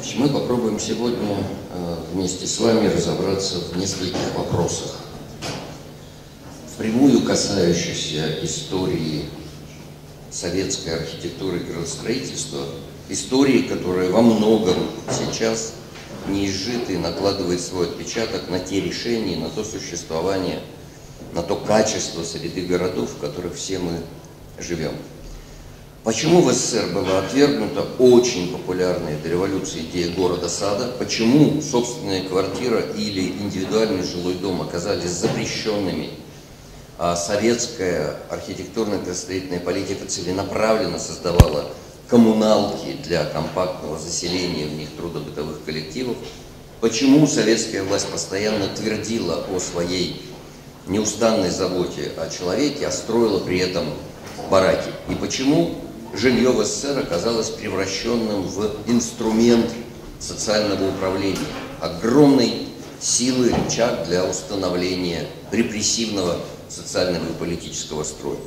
Мы попробуем сегодня вместе с вами разобраться в нескольких вопросах, впрямую касающихся истории советской архитектуры и градостроительства, истории, которая во многом сейчас неизжита и накладывает свой отпечаток на те решения, на то существование, на то качество среды городов, в которых все мы живем. Почему в СССР была отвергнута очень популярная до революции идея города-сада? Почему собственная квартира или индивидуальный жилой дом оказались запрещенными, а советская архитектурно-градостроительная политика целенаправленно создавала коммуналки для компактного заселения в них трудобытовых коллективов? Почему советская власть постоянно твердила о своей неустанной заботе о человеке, а строила при этом бараки? И почему жилье в СССР оказалось превращенным в инструмент социального управления, огромной силы рычаг для установления репрессивного социального и политического строя?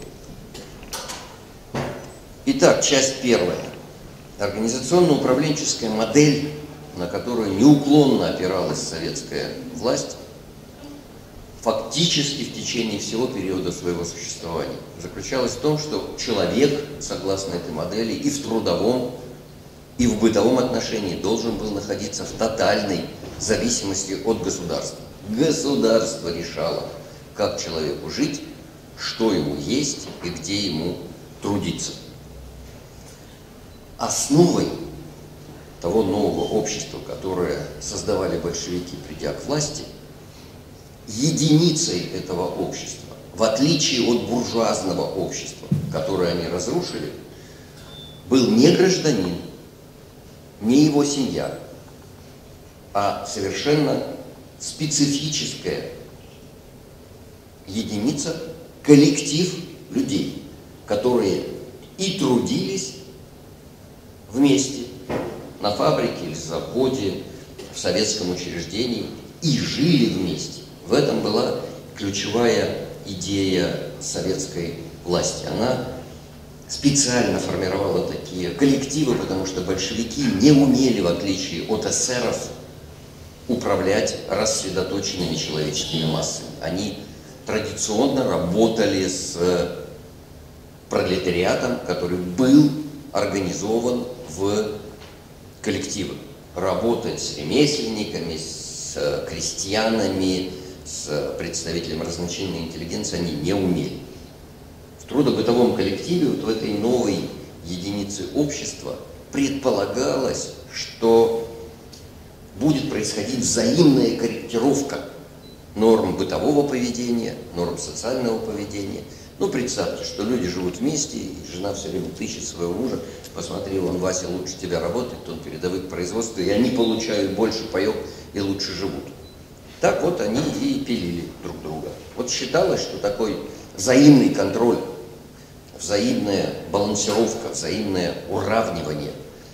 Итак, часть первая. Организационно-управленческая модель, на которую неуклонно опиралась советская власть, фактически в течение всего периода своего существования, заключалась в том, что человек, согласно этой модели, и в трудовом, и в бытовом отношении должен был находиться в тотальной зависимости от государства. Государство решало, как человеку жить, что ему есть и где ему трудиться. Основой того нового общества, которое создавали большевики, придя к власти, единицей этого общества, в отличие от буржуазного общества, которое они разрушили, был не гражданин, не его семья, а совершенно специфическая единица, коллектив людей, которые и трудились вместе на фабрике или заводе, в советском учреждении, и жили вместе. В этом была ключевая идея советской власти. Она специально формировала такие коллективы, потому что большевики не умели, в отличие от эсеров, управлять рассредоточенными человеческими массами. Они традиционно работали с пролетариатом, который был организован в коллективы. Работать с ремесленниками, с крестьянами, с представителями разночинной интеллигенции они не умели. В трудобытовом коллективе, вот в этой новой единице общества, предполагалось, что будет происходить взаимная корректировка норм бытового поведения, норм социального поведения. Ну, представьте, что люди живут вместе, и жена все время тыщет своего мужа: посмотри, он, Вася, лучше тебя работает, он передовых производств, и они получают больше паёк и лучше живут. Так вот они и пилили друг друга. Вот считалось, что такой взаимный контроль, взаимная балансировка, взаимное уравнивание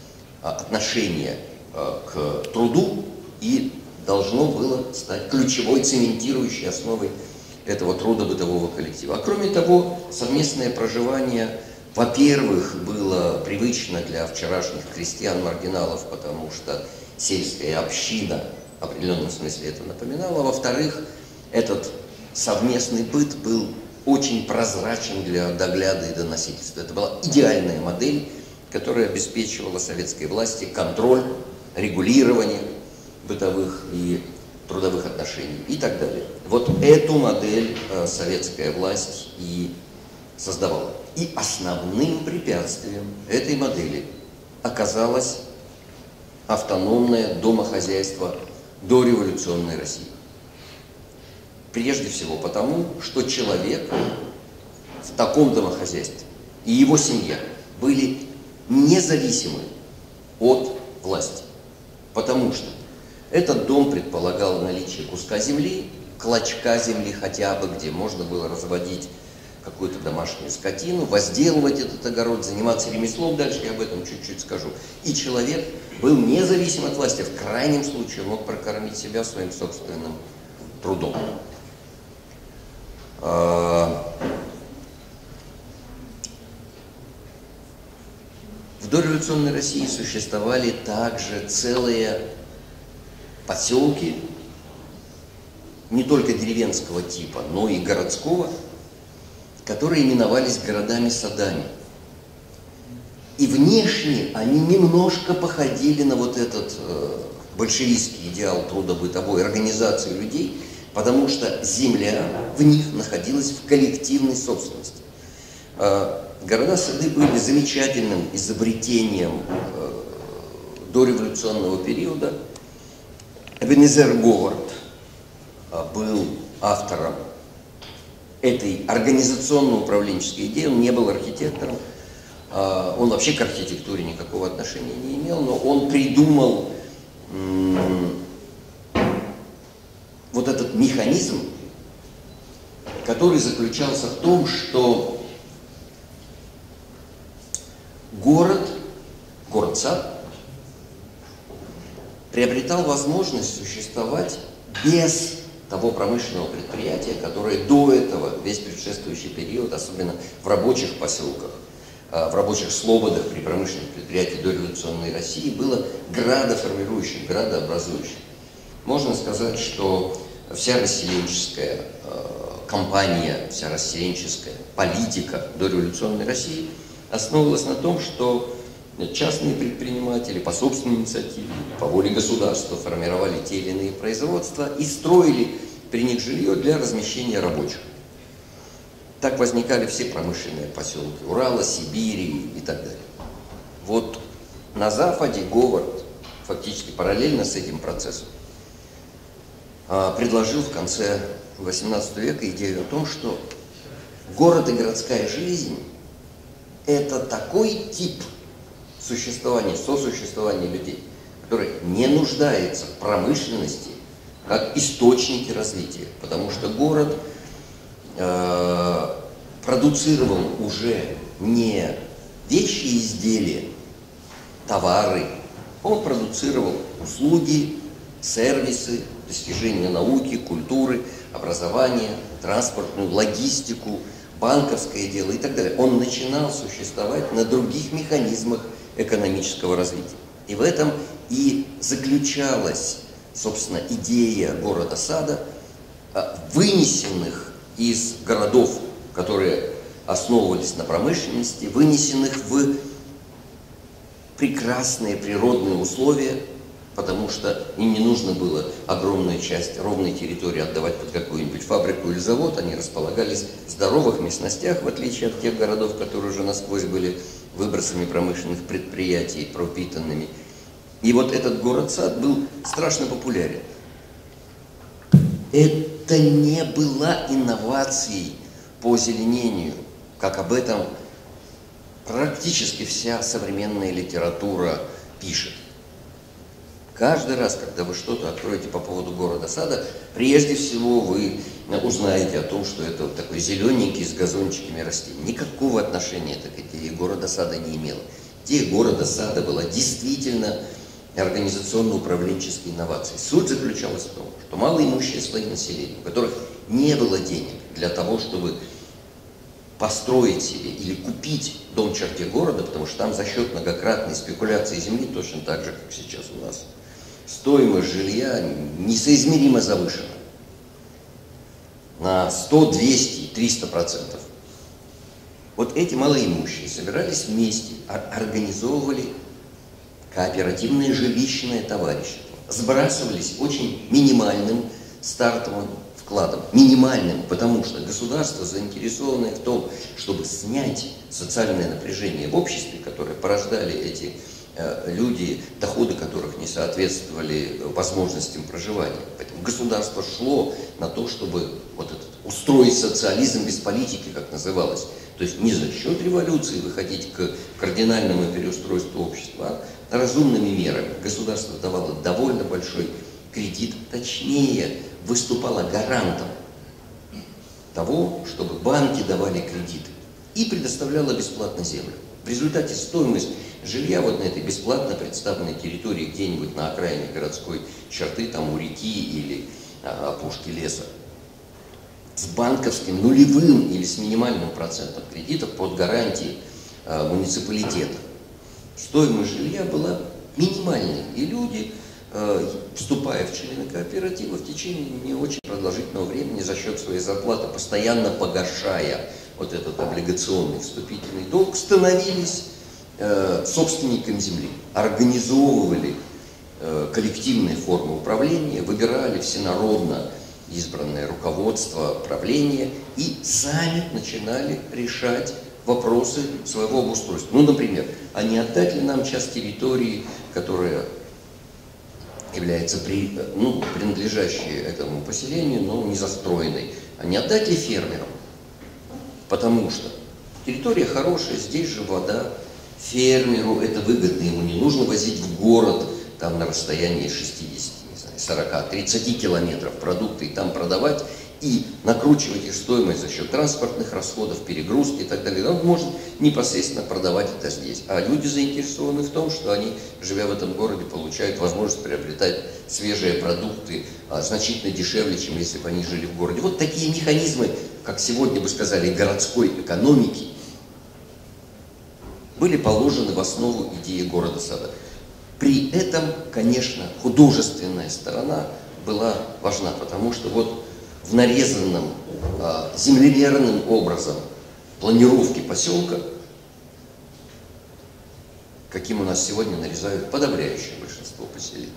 отношения к труду и должно было стать ключевой цементирующей основой этого трудобытового коллектива. А кроме того, совместное проживание, во-первых, было привычно для вчерашних крестьян-маргиналов, потому что сельская община в определенном смысле это напоминало. Во-вторых, этот совместный быт был очень прозрачен для догляда и доносительства. Это была идеальная модель, которая обеспечивала советской власти контроль, регулирование бытовых и трудовых отношений и так далее. Вот эту модель советская власть и создавала. И основным препятствием этой модели оказалось автономное домохозяйство дореволюционной России. Прежде всего потому, что человек в таком домохозяйстве и его семья были независимы от власти. Потому что этот дом предполагал наличие куска земли, клочка земли хотя бы, где можно было разводить какую-то домашнюю скотину, возделывать этот огород, заниматься ремеслом, дальше я об этом чуть-чуть скажу. И человек был независим от власти, в крайнем случае мог прокормить себя своим собственным трудом. В В дореволюционной России существовали также целые поселки, не только деревенского типа, но и городского, которые именовались городами-садами. И внешне они немножко походили на вот этот большевистский идеал трудобытовой организации людей, потому что земля в них находилась в коллективной собственности. Города-сады были замечательным изобретением дореволюционного периода. Эбенезер Говард был автором этой организационно-управленческой идеи. Он не был архитектором, он вообще к архитектуре никакого отношения не имел, но он придумал вот этот механизм, который заключался в том, что город-сад приобретал возможность существовать без того промышленного предприятия, которое до этого, весь предшествующий период, особенно в рабочих поселках, в рабочих слободах при промышленных предприятиях дореволюционной России, было градоформирующим, градообразующим. Можно сказать, что вся расселенческая кампания, вся расселенческая политика дореволюционной России основывалась на том, что частные предприниматели по собственной инициативе, по воле государства формировали те или иные производства и строили при них жилье для размещения рабочих. Так возникали все промышленные поселки Урала, Сибири и так далее. Вот на Западе Говард фактически параллельно с этим процессом предложил в конце XVIII века идею о том, что город и городская жизнь – это такой тип существования, сосуществования людей, который не нуждается в промышленности как источнике развития, потому что город продуцировал уже не вещи и изделия, товары, он продуцировал услуги, сервисы, достижения науки, культуры, образования, транспортную, логистику, банковское дело и так далее. Он начинал существовать на других механизмах экономического развития. И в этом и заключалась, собственно, идея города-сада, вынесенных из городов, которые основывались на промышленности, вынесенных в прекрасные природные условия, потому что им не нужно было огромную часть ровной территории отдавать под какую-нибудь фабрику или завод, они располагались в здоровых местностях, в отличие от тех городов, которые уже насквозь были выбросами промышленных предприятий, пропитанными. И вот этот город-сад был страшно популярен. Это не была инновацией по озеленению, как об этом практически вся современная литература пишет. Каждый раз, когда вы что-то откроете по поводу города-сада, прежде всего вы узнаете о том, что это вот такой зелененький с газончиками растений. Никакого отношения это к идее города-сада не имело. Идея города-сада была действительно организационно-управленческой инновацией. Суть заключалась в том, что малоимущие слои населения, у которых не было денег для того, чтобы построить себе или купить дом в черте города, потому что там за счет многократной спекуляции земли, точно так же, как сейчас у нас, стоимость жилья несоизмеримо завышена на 100, 200, 300%. Вот эти малоимущие собирались вместе, организовывали кооперативное жилищное товарищество, сбрасывались очень минимальным стартовым вкладом, минимальным, потому что государство, заинтересованное в том, чтобы снять социальное напряжение в обществе, которое порождали эти люди, доходы которых не соответствовали возможностям проживания. Поэтому государство шло на то, чтобы вот этот, устроить социализм без политики, как называлось. То есть не за счет революции выходить к кардинальному переустройству общества, а разумными мерами. Государство давало довольно большой кредит, точнее, выступало гарантом того, чтобы банки давали кредиты и предоставляло бесплатно землю. В результате стоимость жилья вот на этой бесплатно представленной территории где-нибудь на окраине городской черты, там у реки или опушки леса, с банковским нулевым или с минимальным процентом кредитов под гарантией муниципалитета, стоимость жилья была минимальной, и люди, вступая в члены кооператива, в течение не очень продолжительного времени за счет своей зарплаты, постоянно погашая вот этот облигационный вступительный долг, становились собственниками земли, организовывали коллективные формы управления, выбирали всенародно избранное руководство правления и сами начинали решать вопросы своего обустройства. Ну, например, а не отдать ли нам часть территории, которая является принадлежащей этому поселению, но не застроенной, а не отдать ли фермерам? Потому что территория хорошая, здесь же вода, фермеру это выгодно, ему не нужно возить в город там на расстоянии 60, не знаю, 40, 30 километров продукты и там продавать, и накручивать их стоимость за счет транспортных расходов, перегрузки и так далее. Он может непосредственно продавать это здесь. А люди заинтересованы в том, что они, живя в этом городе, получают возможность приобретать свежие продукты значительно дешевле, чем если бы они жили в городе. Вот такие механизмы, как сегодня бы сказали, городской экономики, были положены в основу идеи города-сада. При этом, конечно, художественная сторона была важна, потому что вот в нарезанном землемерным образом планировке поселка, каким у нас сегодня нарезают подавляющее большинство поселений.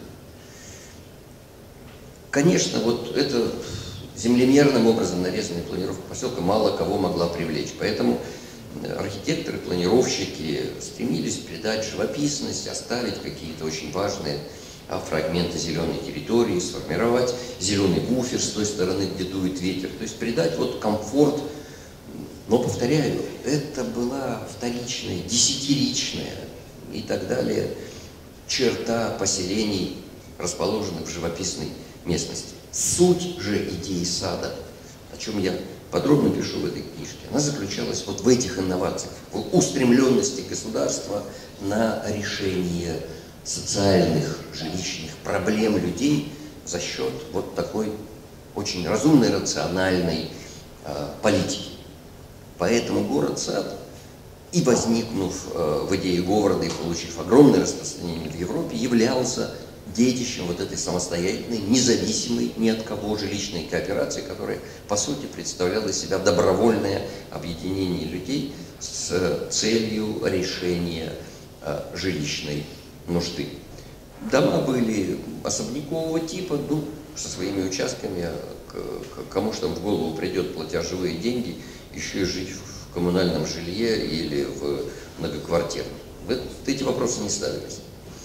Конечно, вот эта землемерным образом нарезанная планировка поселка мало кого могла привлечь, поэтому архитекторы, планировщики стремились придать живописность, оставить какие-то очень важные фрагменты зеленой территории, сформировать зеленый буфер с той стороны, где дует ветер, то есть придать вот комфорт. Но, повторяю, это была вторичная, десятиричная и так далее черта поселений, расположенных в живописной местности. Суть же идеи сада, о чем я подробно пишу в этой книжке, она заключалась вот в этих инновациях, в устремленности государства на решение социальных, жилищных проблем людей за счет вот такой очень разумной, рациональной политики. Поэтому город-сад, и возникнув в идее города и получив огромное распространение в Европе, являлся детищем вот этой самостоятельной, независимой ни от кого жилищной кооперации, которая, по сути, представляла из себя добровольное объединение людей с целью решения жилищной нужды. Дома были особнякового типа, ну, со своими участками, кому что там в голову придет, платя живые деньги, еще и жить в коммунальном жилье или в многоквартирном. Вот эти вопросы не ставились.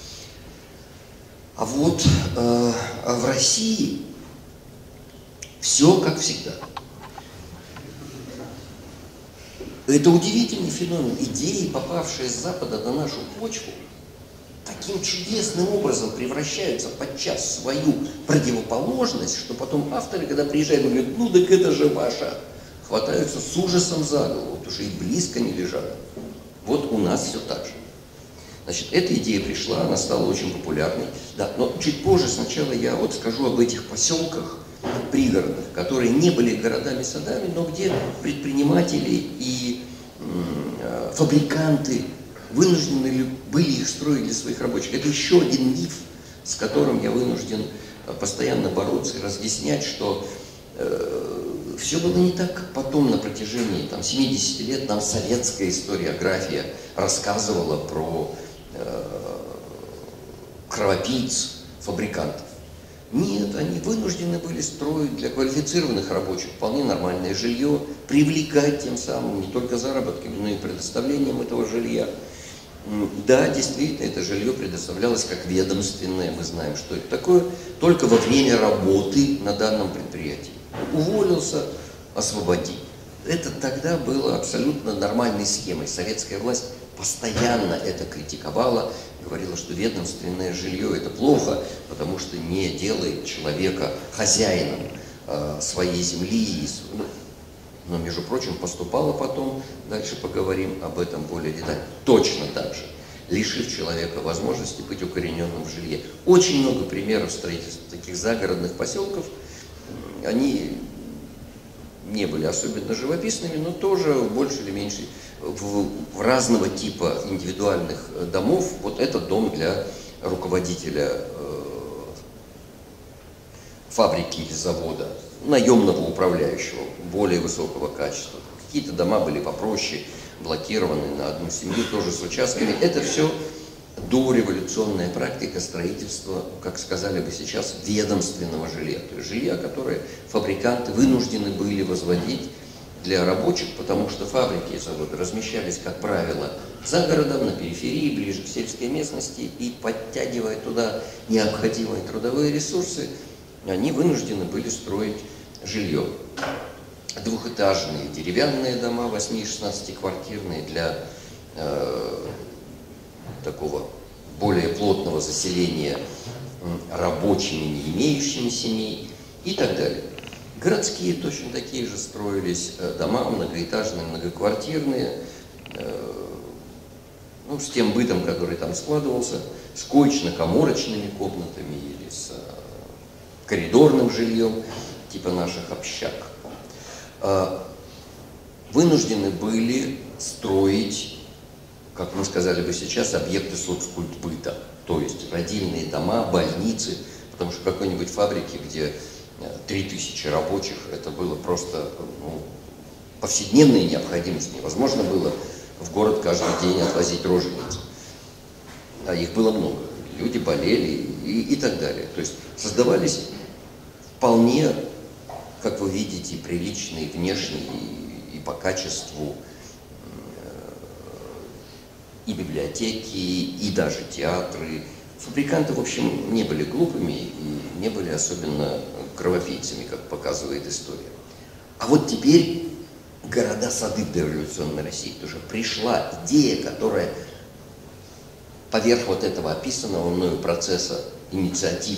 А вот в России все как всегда. Это удивительный феномен. Идеи, попавшие с Запада на нашу почву, таким чудесным образом превращаются подчас в свою противоположность, что потом авторы, когда приезжают, говорят, ну так это же ваша, хватаются с ужасом за голову, вот уже и близко не лежат. Вот у нас все так же. Значит, эта идея пришла, она стала очень популярной. Да, но чуть позже сначала я вот скажу об этих поселках пригородных, которые не были городами-садами, но где предприниматели и фабриканты вынуждены были их строить для своих рабочих. Это еще один миф, с которым я вынужден постоянно бороться и разъяснять, что все было не так, как потом на протяжении 70 лет нам советская историография рассказывала про кровопийц, фабрикантов. Нет, они вынуждены были строить для квалифицированных рабочих вполне нормальное жилье, привлекать тем самым не только заработками, но и предоставлением этого жилья. Да, действительно, это жилье предоставлялось как ведомственное, мы знаем, что это такое, только во время работы на данном предприятии. Уволился, освободи. Это тогда было абсолютно нормальной схемой. Советская власть постоянно это критиковала, говорила, что ведомственное жилье это плохо, потому что не делает человека хозяином своей земли. Но, между прочим, поступало потом, дальше поговорим об этом более детально, точно так же, лишив человека возможности быть укорененным в жилье. Очень много примеров строительства таких загородных поселков, они не были особенно живописными, но тоже больше или меньше в разного типа индивидуальных домов. Вот этот дом для руководителя фабрики или завода, наемного управляющего, более высокого качества. Какие-то дома были попроще, блокированы на одну семью, тоже с участками. Это все дореволюционная практика строительства, как сказали бы сейчас, ведомственного жилья. То есть жилья, которое фабриканты вынуждены были возводить для рабочих, потому что фабрики и заводы размещались, как правило, за городом, на периферии, ближе к сельской местности, и подтягивая туда необходимые трудовые ресурсы, они вынуждены были строить жилье. Двухэтажные деревянные дома, 8- и 16-квартирные, для такого более плотного заселения рабочими, не имеющими семей и так далее. Городские точно такие же строились дома, многоэтажные, многоквартирные, ну, с тем бытом, который там складывался, с коечно-каморочными комнатами или с коридорным жильем, типа наших общак. Вынуждены были строить, как мы сказали бы сейчас, объекты соцкультбыта, то есть родильные дома, больницы, потому что в какой-нибудь фабрике, где 3000 рабочих, это было просто повседневная необходимость. Невозможно было в город каждый день отвозить рожениц. А их было много. Люди болели и так далее. То есть создавались вполне, как вы видите, приличные внешние и по качеству и библиотеки, и даже театры. Фабриканты, в общем, не были глупыми и не были особенно кровопийцами, как показывает история. А вот теперь города-сады в дореволюционной России, потому что пришла идея, которая поверх вот этого описанного мною процесса инициатив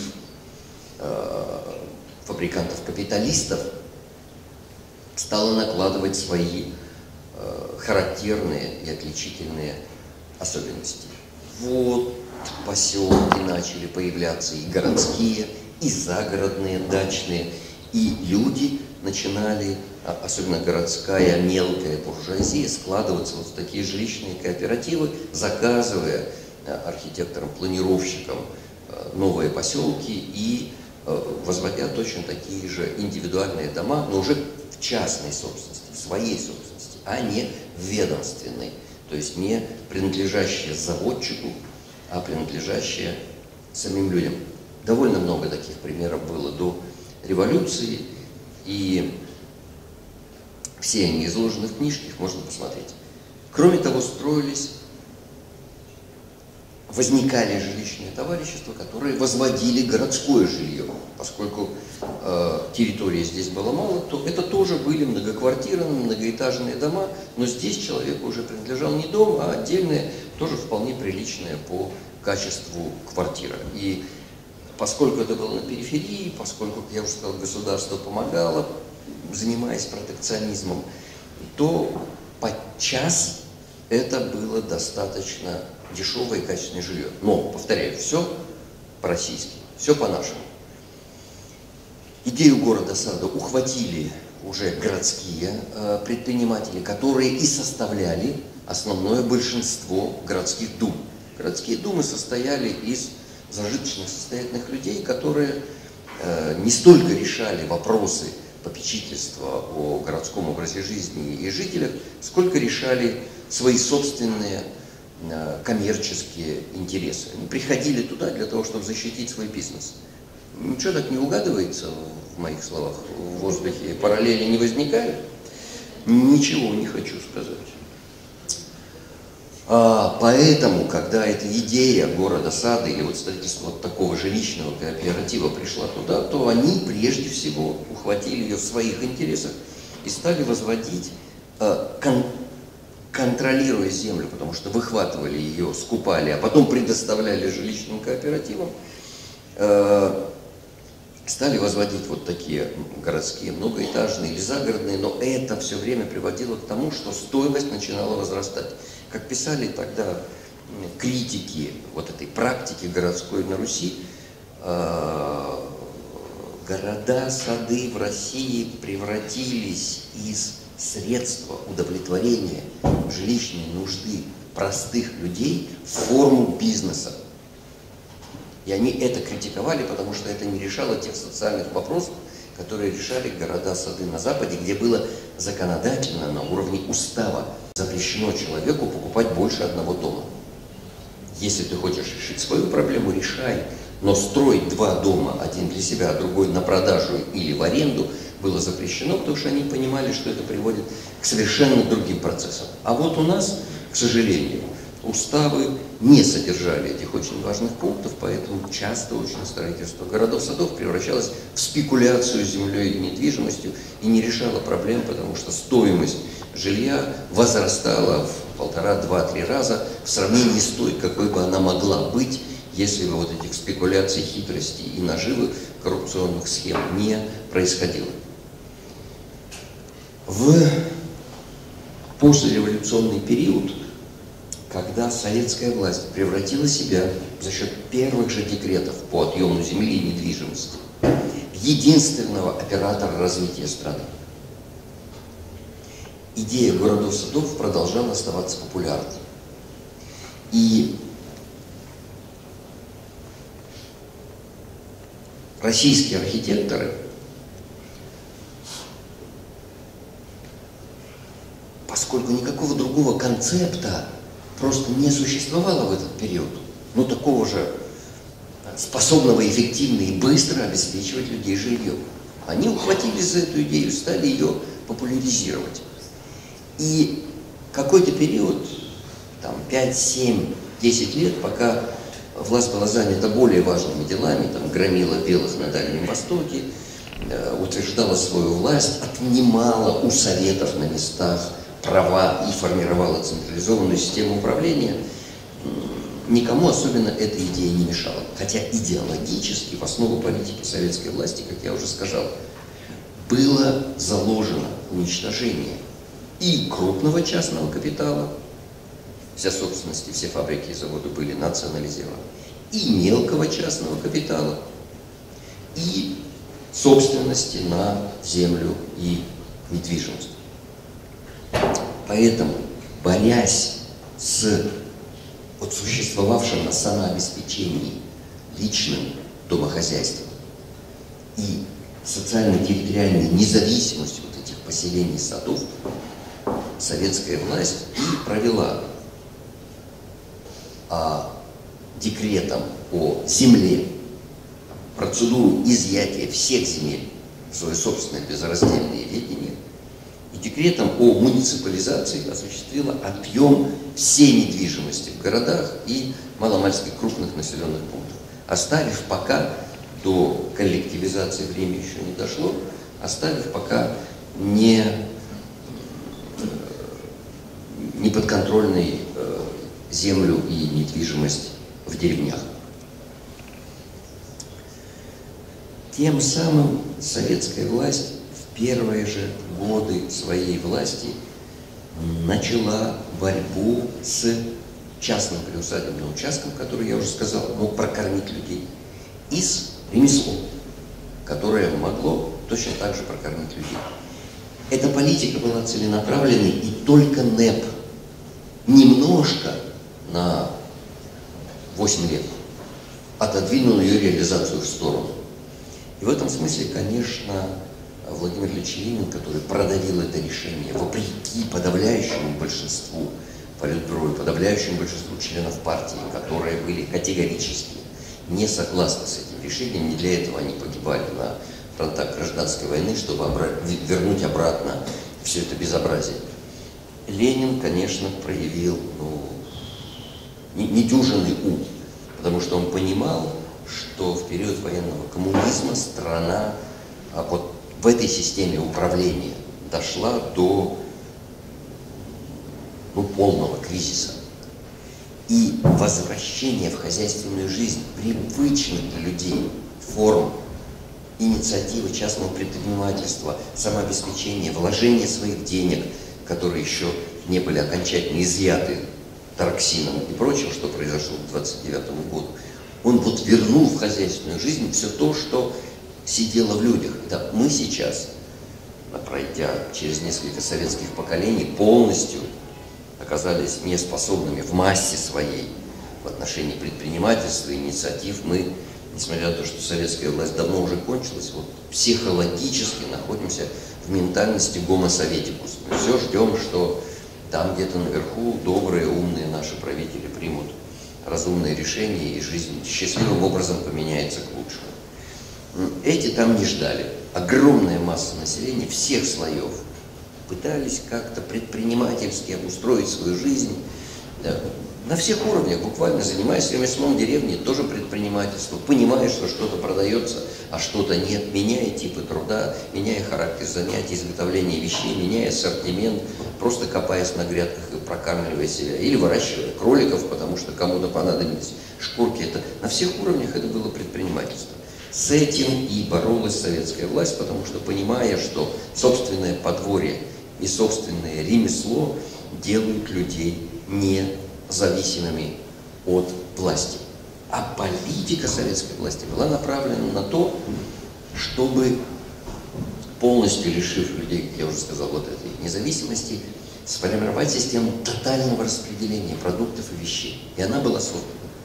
фабрикантов-капиталистов стала накладывать свои характерные и отличительные особенности. Вот поселки начали появляться, и городские, и загородные, дачные, и люди начинали, особенно городская мелкая буржуазия, складываться вот в такие жилищные кооперативы, заказывая архитекторам-планировщикам новые поселки и возводя точно такие же индивидуальные дома, но уже в частной собственности, в своей собственности, а не в ведомственной, то есть не принадлежащие заводчику, а принадлежащие самим людям. Довольно много таких примеров было до революции, и все они изложены в книжке, их можно посмотреть. Кроме того, возникали жилищные товарищества, которые возводили городское жилье. Поскольку территории здесь было мало, то это тоже были многоквартирные, многоэтажные дома, но здесь человеку уже принадлежал не дом, а отдельная, тоже вполне приличная по качеству квартира. И поскольку это было на периферии, поскольку, как я уже сказал, государство помогало, занимаясь протекционизмом, то подчас это было достаточно дешевое и качественное жилье. Но, повторяю, все по-российски, все по-нашему. Идею города-сада ухватили уже городские предприниматели, которые и составляли основное большинство городских дум. Городские думы состояли из зажиточных, состоятельных людей, которые не столько решали вопросы попечительства о городском образе жизни и жителях, сколько решали свои собственные коммерческие интересы. Они приходили туда для того, чтобы защитить свой бизнес. Ничего так не угадывается в моих словах, в воздухе параллели не возникает. Ничего не хочу сказать. Поэтому, когда эта идея города-сада или вот строительство вот такого жилищного кооператива пришла туда, то они прежде всего ухватили ее в своих интересах и стали возводить, контролируя землю, потому что выхватывали ее, скупали, а потом предоставляли жилищным кооперативам, стали возводить вот такие городские, многоэтажные или загородные, но это все время приводило к тому, что стоимость начинала возрастать. Как писали тогда критики вот этой практики городской на Руси, Города, сады в России превратились из средства удовлетворения жилищной нужды простых людей в форму бизнеса. И они это критиковали, потому что это не решало тех социальных вопросов, которые решали города-сады на Западе, где было законодательно на уровне устава запрещено человеку покупать больше одного дома. Если ты хочешь решить свою проблему, решай. Но строить два дома, один для себя, а другой на продажу или в аренду, было запрещено, потому что они понимали, что это приводит к совершенно другим процессам. А вот у нас, к сожалению, уставы не содержали этих очень важных пунктов, поэтому часто очень строительство городов-садов превращалось в спекуляцию землей и недвижимостью и не решало проблем, потому что стоимость жилья возрастала в 1,5–2–3 раза в сравнении с той, какой бы она могла быть, если бы вот этих спекуляций, хитростей и наживы коррупционных схем не происходило. В послереволюционный период, когда советская власть превратила себя за счет первых же декретов по отъему земли и недвижимости в единственного оператора развития страны, идея городов-садов продолжала оставаться популярной. И российские архитекторы, поскольку никакого другого концепта просто не существовало в этот период, ну такого же способного эффективно и быстро обеспечивать людей жильем, они ухватились за эту идею, стали ее популяризировать. И какой-то период, там 5, 7, 10 лет, пока власть была занята более важными делами, там, громила белых на Дальнем Востоке, утверждала свою власть, отнимала у советов на местах права и формировала централизованную систему управления, никому особенно эта идея не мешала. Хотя идеологически в основу политики советской власти, как я уже сказал, было заложено уничтожение и крупного частного капитала, вся собственность и все фабрики и заводы были национализированы, и мелкого частного капитала, и собственности на землю и недвижимость. Поэтому, борясь с вот существовавшим на самообеспечении личным домохозяйством и социально-территориальной независимостью вот этих поселений садов, советская власть и провела декретом о земле процедуру изъятия всех земель в свое собственное безраздельное ведение и декретом о муниципализации осуществила отъем всей недвижимости в городах и маломальски крупных населенных пунктах, оставив пока до коллективизации время еще не дошло, оставив пока неподконтрольной землю и недвижимость в деревнях. Тем самым советская власть в первые же годы своей власти начала борьбу с частным приусадебным участком, который, я уже сказал, мог прокормить людей, и с ремеслом, которое могло точно так же прокормить людей. Эта политика была целенаправленной, и только НЭП немножко на 8 лет отодвинул ее реализацию в сторону. И в этом смысле, конечно, Владимир Ильич Ленин, который продавил это решение вопреки подавляющему большинству Политбюро и подавляющему большинству членов партии, которые были категорически не согласны с этим решением, не для этого они погибали на фронтах гражданской войны, чтобы вернуть обратно все это безобразие. Ленин, конечно, проявил недюжинный ум, потому что он понимал, что в период военного коммунизма страна вот в этой системе управления дошла до полного кризиса. И возвращение в хозяйственную жизнь привычных для людей форм инициативы частного предпринимательства, самообеспечения, вложения своих денег, которые еще не были окончательно изъяты Тараксином и прочим, что произошло к 1929 году, он вот вернул в хозяйственную жизнь все то, что сидела в людях. Это мы сейчас, пройдя через несколько советских поколений, полностью оказались неспособными в массе своей в отношении предпринимательства, инициатив. Мы, несмотря на то, что советская власть давно уже кончилась, вот психологически находимся в ментальности гомо советикус. Мы все ждем, что там где-то наверху добрые, умные наши правители примут разумные решения, и жизнь счастливым образом поменяется к лучшему. Эти там не ждали. Огромная масса населения всех слоев пытались как-то предпринимательски обустроить свою жизнь. Да, на всех уровнях, буквально занимаясь ремеслом деревни, тоже предпринимательство, понимая, что что-то продается, а что-то нет, меняя типы труда, меняя характер занятий, изготовления вещей, меняя ассортимент, просто копаясь на грядках и прокармливая себя, или выращивая кроликов, потому что кому-то понадобились шкурки. Это, на всех уровнях это было предпринимательство. С этим и боролась советская власть, потому что, понимая, что собственное подворье и собственное ремесло делают людей независимыми от власти. А политика советской власти была направлена на то, чтобы, полностью лишив людей, как я уже сказал, вот этой независимости, сформировать систему тотального распределения продуктов и вещей. И она была создана.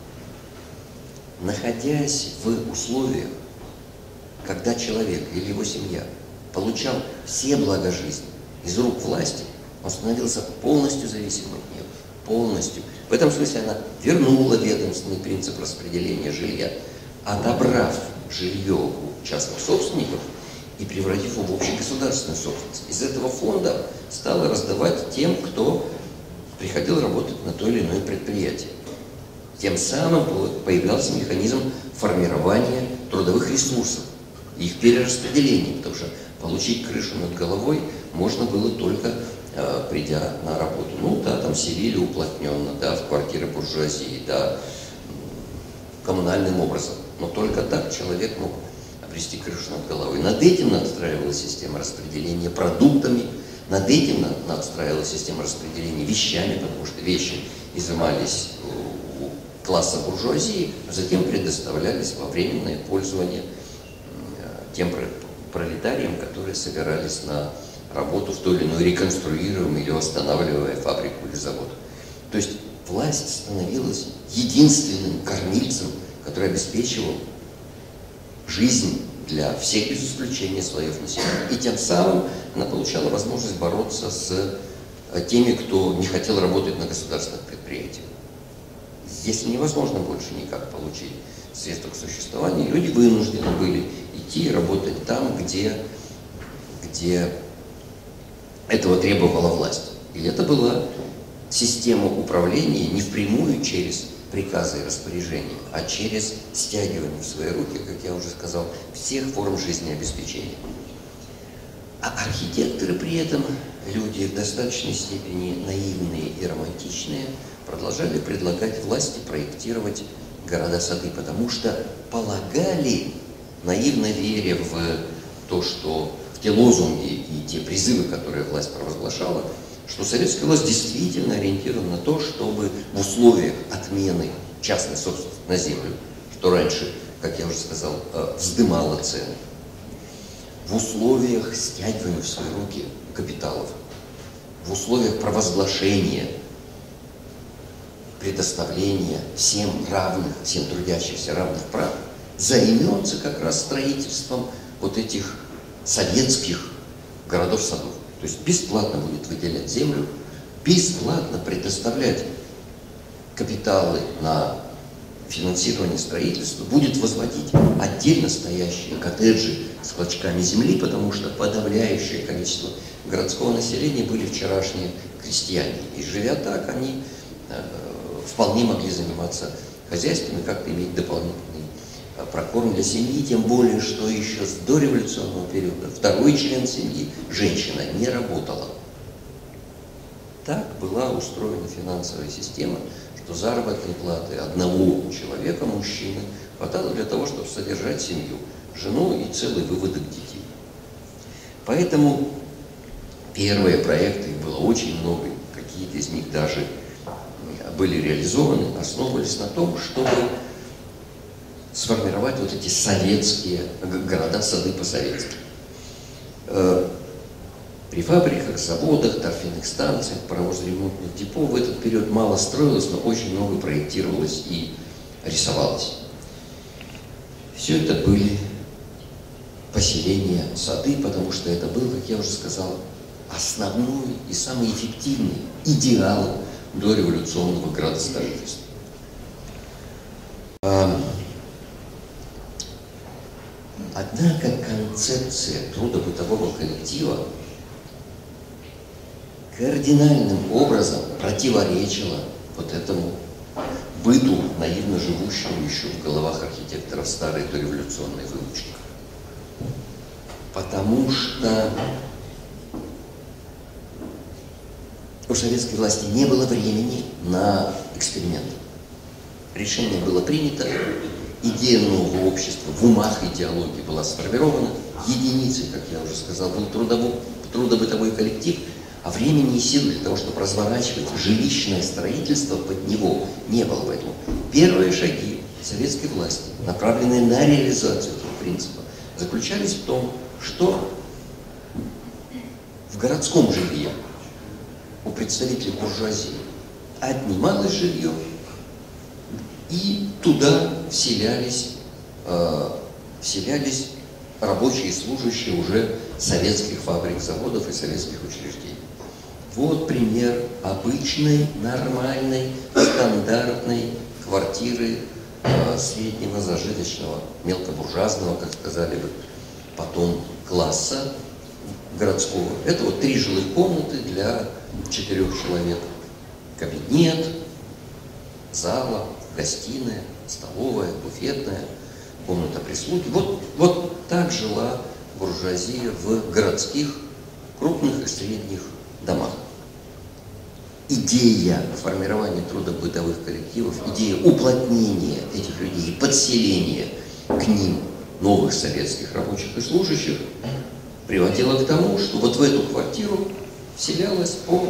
Находясь в условиях, когда человек или его семья получал все блага жизни из рук власти, он становился полностью зависимым от нее. Полностью. В этом смысле она вернула ведомственный принцип распределения жилья, отобрав жилье у частных собственников и превратив его в общегосударственную собственность. Из этого фонда стала раздавать тем, кто приходил работать на то или иное предприятие. Тем самым появлялся механизм формирования трудовых ресурсов, их перераспределения, потому что получить крышу над головой можно было только придя на работу. Ну да, там селили уплотненно, да, в квартиры буржуазии, да, коммунальным образом. Но только так человек мог обрести крышу над головой. Над этим надстраивалась система распределения продуктами, над этим надстраивалась система распределения вещами, потому что вещи изымались у класса буржуазии, а затем предоставлялись во временное пользование тем пролетариям, которые собирались на работу в той или иной реконструируемой или восстанавливая фабрику или завод. То есть власть становилась единственным кормильцем, который обеспечивал жизнь для всех без исключения слоев населения. И тем самым она получала возможность бороться с теми, кто не хотел работать на государственных предприятиях. Если невозможно больше никак получить средства к существованию, люди вынуждены были идти и работать там, где этого требовала власть. И это была система управления не впрямую через приказы и распоряжения, а через стягивание в свои руки, как я уже сказал, всех форм жизнеобеспечения. А архитекторы при этом, люди в достаточной степени наивные и романтичные, продолжали предлагать власти проектировать города-сады, потому что полагали, наивно веря в то, что в те лозунги и те призывы, которые власть провозглашала, что советская власть действительно ориентирована на то, чтобы в условиях отмены частной собственности на землю, что раньше, как я уже сказал, вздымало цены, в условиях стягивания в свои руки капиталов, в условиях провозглашения, предоставления всем равных, всем трудящихся равных прав, займется как раз строительством вот этих советских городов-садов. То есть бесплатно будет выделять землю, бесплатно предоставлять капиталы на финансирование строительства, будет возводить отдельно стоящие коттеджи с клочками земли, потому что подавляющее количество городского населения были вчерашние крестьяне. И живя так, они вполне могли заниматься хозяйством и как-то иметь дополнительный прокорм для семьи, тем более, что еще с дореволюционного периода второй член семьи, женщина, не работала. Так была устроена финансовая система, что заработной платы одного человека, мужчины, хватало для того, чтобы содержать семью, жену и целый выводок детей. Поэтому первые проекты, их было очень много, какие-то из них даже были реализованы, основывались на том, чтобы сформировать вот эти советские города, сады по-советски. При фабриках, заводах, торфяных станциях, паровозно-ремонтных депо в этот период мало строилось, но очень много проектировалось и рисовалось. Все это были поселения, сады, потому что это был, как я уже сказал, основной и самый эффективный идеал дореволюционного градостроительства. Однако концепция трудобытового коллектива кардинальным образом противоречила вот этому быту, наивно живущему еще в головах архитекторов старой дореволюционной выучки. Потому что у советской власти не было времени на эксперимент. Решение было принято, идея нового общества в умах идеологии была сформирована, единицей, как я уже сказал, был трудобытовой коллектив, а времени и сил для того, чтобы разворачивать жилищное строительство под него, не было. Поэтому первые шаги советской власти, направленные на реализацию этого принципа, заключались в том, что в городском жилье у представителей буржуазии отнималось жилье, и туда вселялись рабочие и служащие уже советских фабрик, заводов и советских учреждений. Вот пример обычной, нормальной, стандартной квартиры среднего зажиточного, мелкобуржуазного, как сказали бы потом, класса городского. Это вот 3 жилых комнаты для 4 человек. Кабинет, зала, гостиная, столовая, буфетная, комната прислуги. Вот так жила буржуазия в городских, крупных и средних домах. Идея формирования трудобытовых коллективов, идея уплотнения этих людей, подселения к ним новых советских рабочих и служащих приводила к тому, что вот в эту квартиру вселялось по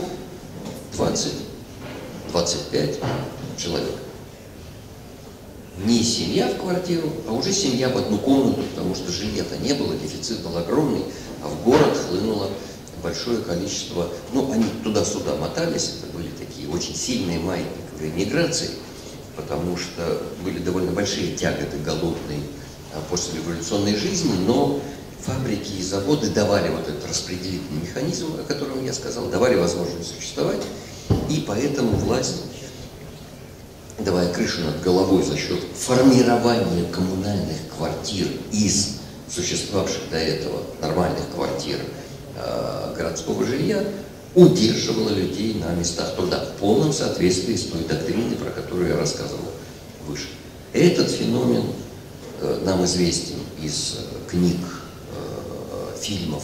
20-25 человек. Не семья в квартиру, а уже семья в одну комнату, потому что жилья-то не было, дефицит был огромный, а в город хлынуло большое количество, они туда-сюда мотались, это были такие очень сильные маятниковые миграции, потому что были довольно большие тяготы голодной послереволюционной жизни, но фабрики и заводы давали вот этот распределительный механизм, о котором я сказал, давали возможность существовать, и поэтому власть, давая крышу над головой за счет формирования коммунальных квартир из существовавших до этого нормальных квартир городского жилья, удерживала людей на местах труда в полном соответствии с той доктриной, про которую я рассказывал выше. Этот феномен нам известен из книг, фильмов,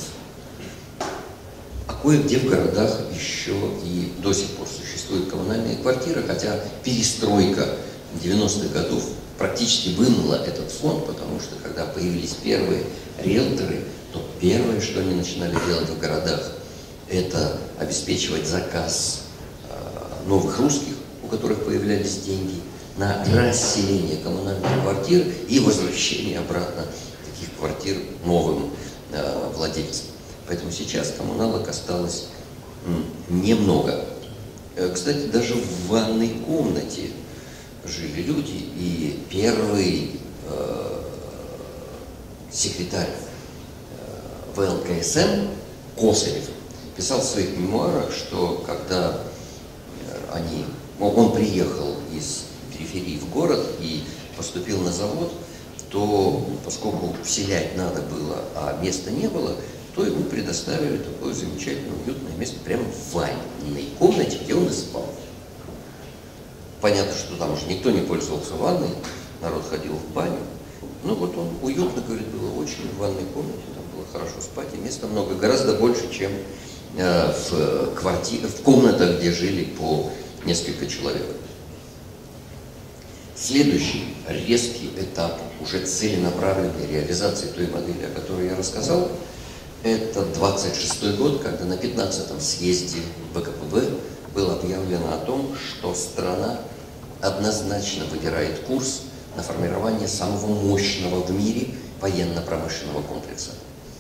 а кое-где в городах еще и до сих пор существуют коммунальные квартиры, хотя перестройка 90-х годов практически вымыла этот фонд, потому что когда появились первые риэлторы, то первое, что они начинали делать в городах, это обеспечивать заказ новых русских, у которых появлялись деньги, на расселение коммунальных квартир и возвращение обратно таких квартир новым владельцам. Поэтому сейчас коммуналок осталось немного. Кстати, даже в ванной комнате жили люди, и первый секретарь ВЛКСМ Косарев писал в своих мемуарах, что когда он приехал из периферии в город и поступил на завод, то, поскольку вселять надо было, а места не было, то ему предоставили такое замечательное, уютное место прямо в ванной комнате, где он и спал. Понятно, что там уже никто не пользовался ванной, народ ходил в баню. Ну вот он уютно, говорит, было очень в ванной комнате, там было хорошо спать, и места много, гораздо больше, чем в комнатах, где жили по несколько человек. Следующий резкий этап уже целенаправленной реализации той модели, о которой я рассказал, это 26-й год, когда на 15-м съезде ВКПБ было объявлено о том, что страна однозначно выбирает курс на формирование самого мощного в мире военно-промышленного комплекса.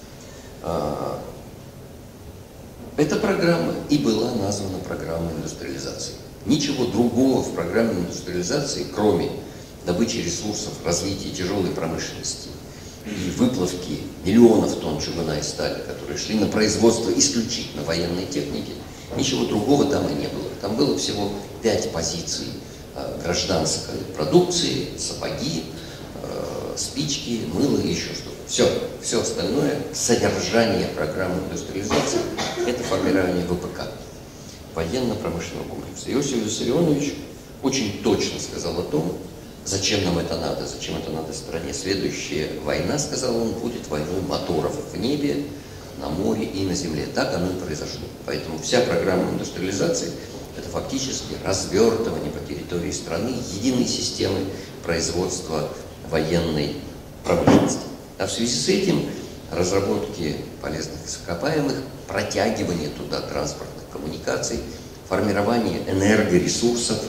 Эта программа и была названа программой индустриализации. Ничего другого в программе индустриализации, кроме добычи ресурсов, развития тяжелой промышленности и выплавки миллионов тонн чугуна и стали, которые шли на производство исключительно военной техники, ничего другого там и не было. Там было всего 5 позиций гражданской продукции, сапоги, спички, мыло и еще что-то. Все остальное, содержание программы индустриализации – это формирование ВПК, военно-промышленного комплекса. Иосиф Виссарионович очень точно сказал о том, зачем нам это надо, зачем это надо стране. Следующая война, сказал он, будет войной моторов в небе, на море и на земле. Так оно и произошло. Поэтому вся программа индустриализации – это фактически развертывание по территории страны единой системы производства военной промышленности. А в связи с этим разработки полезных ископаемых, протягивание туда транспортных коммуникаций, формирование энергоресурсов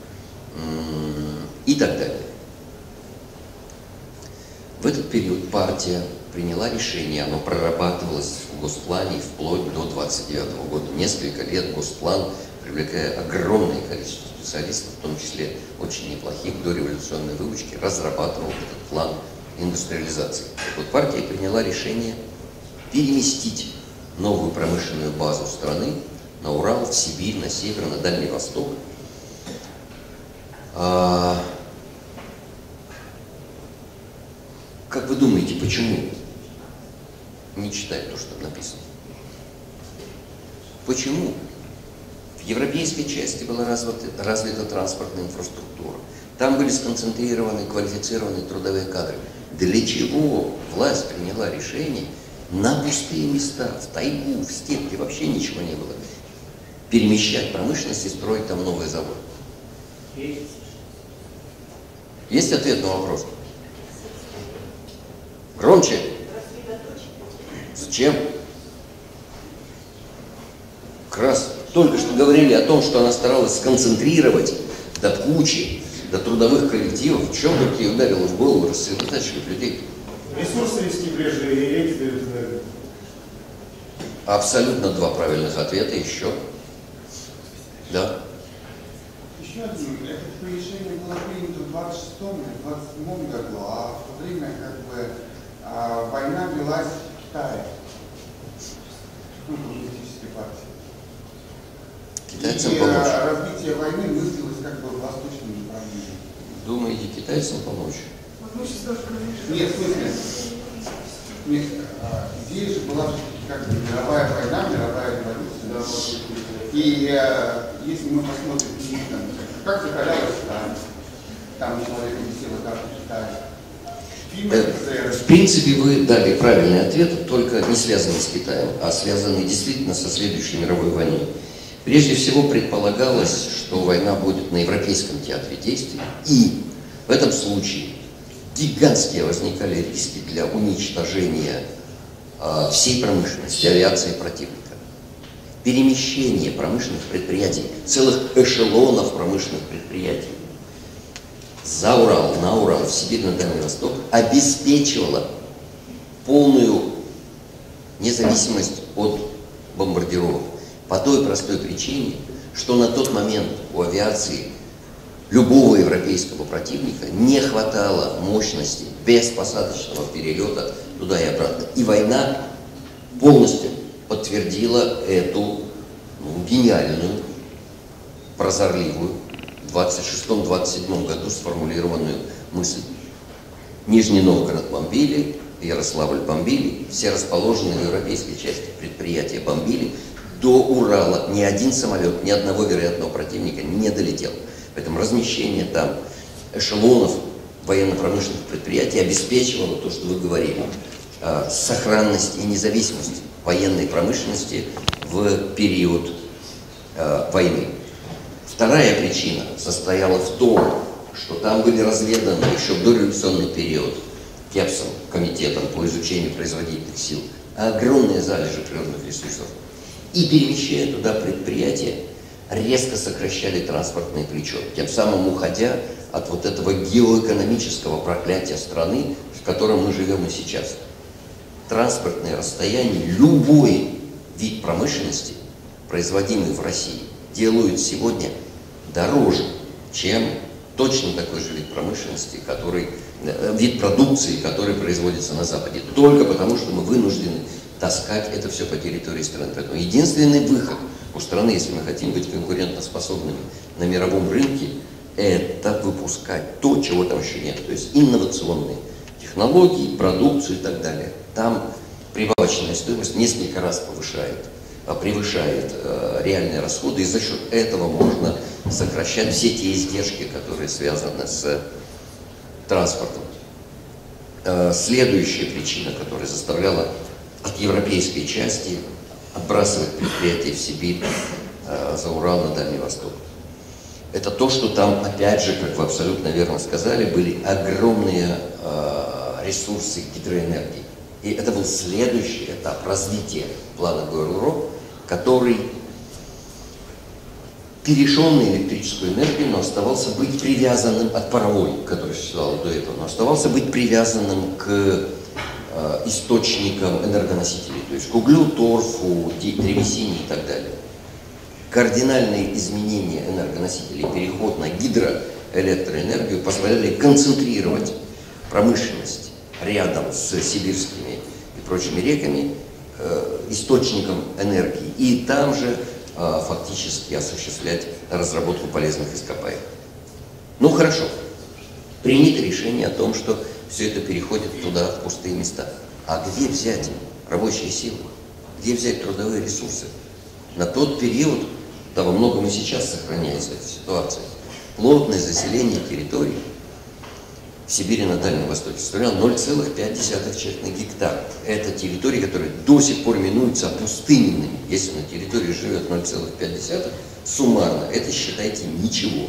и так далее. В этот период партия приняла решение, оно прорабатывалось в Госплане вплоть до 1929 года. Несколько лет Госплан, привлекая огромное количество специалистов, в том числе очень неплохих, дореволюционной выучки, разрабатывал этот план индустриализации. Так вот, партия приняла решение переместить новую промышленную базу страны на Урал, в Сибирь, на север, на Дальний Восток. Как вы думаете, почему? Не читать то, что написано. Почему? В европейской части была развита транспортная инфраструктура. Там были сконцентрированы квалифицированные трудовые кадры. Для чего власть приняла решение на пустые места, в тайгу, в степь, где вообще ничего не было, перемещать промышленность и строить там новый завод? Есть ответ на вопрос? Громче. Зачем? Как раз только что говорили о том, что она старалась сконцентрировать до кучи, до трудовых коллективов. В чем только ей ударило в голову рассредотачивать людей? Ресурсы вести ближе и эти дают. Абсолютно 2 правильных ответа еще. Да. Еще один. Это решение было принято в 26-м и 27-м году, а в то время война велась в Китае. Ну, коммунистической партии. Китайцам помочь. Развитие войны мыслилось в восточном направлении. Думаете, китайцам помочь? Нет, в смысле. Нет, идея же была мировая война, мировая революция. И если мы посмотрим, как закалялась там человек висела карта Китая. В принципе, вы дали правильный ответ, только не связанный с Китаем, а связанный действительно со следующей мировой войной. Прежде всего предполагалось, что война будет на европейском театре действий, и в этом случае гигантские возникали риски для уничтожения всей промышленности, авиации противника. Перемещение промышленных предприятий, целых эшелонов промышленных предприятий за Урал, на Урал, в Сибирь, на Дальний Восток обеспечивало полную независимость от бомбардировок. По той простой причине, что на тот момент у авиации любого европейского противника не хватало мощности беспосадочного перелета туда и обратно. И война полностью подтвердила эту гениальную, прозорливую, в 26-27 году сформулированную мысль. Нижний Новгород бомбили, Ярославль бомбили, все расположенные в европейской части предприятия бомбили. До Урала ни один самолет, ни одного вероятного противника не долетел. Поэтому размещение там эшелонов военно-промышленных предприятий обеспечивало то, что вы говорили, сохранность и независимость военной промышленности в период войны. Вторая причина состояла в том, что там были разведаны еще в дореволюционный период КЕПСом, Комитетом по изучению производительных сил, огромные залежи природных ресурсов. И перемещая туда предприятия, резко сокращали транспортное плечо, тем самым уходя от вот этого геоэкономического проклятия страны, в котором мы живем и сейчас. Транспортные расстояния, любой вид промышленности, производимый в России, делают сегодня дороже, чем точно такой же вид промышленности, вид продукции, который производится на Западе. Только потому, что мы вынуждены таскать это все по территории страны. Поэтому единственный выход у страны, если мы хотим быть конкурентоспособными на мировом рынке, это выпускать то, чего там еще нет. То есть инновационные технологии, продукцию и так далее. Там прибавочная стоимость несколько раз превышает реальные расходы, и за счет этого можно сокращать все те издержки, которые связаны с транспортом. Следующая причина, которая заставляла от европейской части отбрасывать предприятия в Сибирь, за Урал, на Дальний Восток. Это то, что там, опять же, как вы абсолютно верно сказали, были огромные ресурсы гидроэнергии. И это был следующий этап развития плана Гойл-Ро, который перешел на электрическую энергию, но оставался быть привязанным от паровой, который существовал до этого, но оставался быть привязанным к источникам энергоносителей, то есть к углю, торфу, древесине и так далее. Кардинальные изменения энергоносителей, переход на гидроэлектроэнергию позволяли концентрировать промышленность рядом с сибирскими и прочими реками, источником энергии, и там же фактически осуществлять разработку полезных ископаемых. Ну хорошо, принято решение о том, что все это переходит туда, в пустые места. А где взять рабочие силы? Где взять трудовые ресурсы? На тот период, да, во многом и сейчас сохраняется эта ситуация, плотное заселение территорий в Сибири и на Дальнем Востоке составляло 0,5 человек на гектар. Это территории, которые до сих пор именуются опустыненными. Если на территории живет 0,5, суммарно, это, считайте, ничего.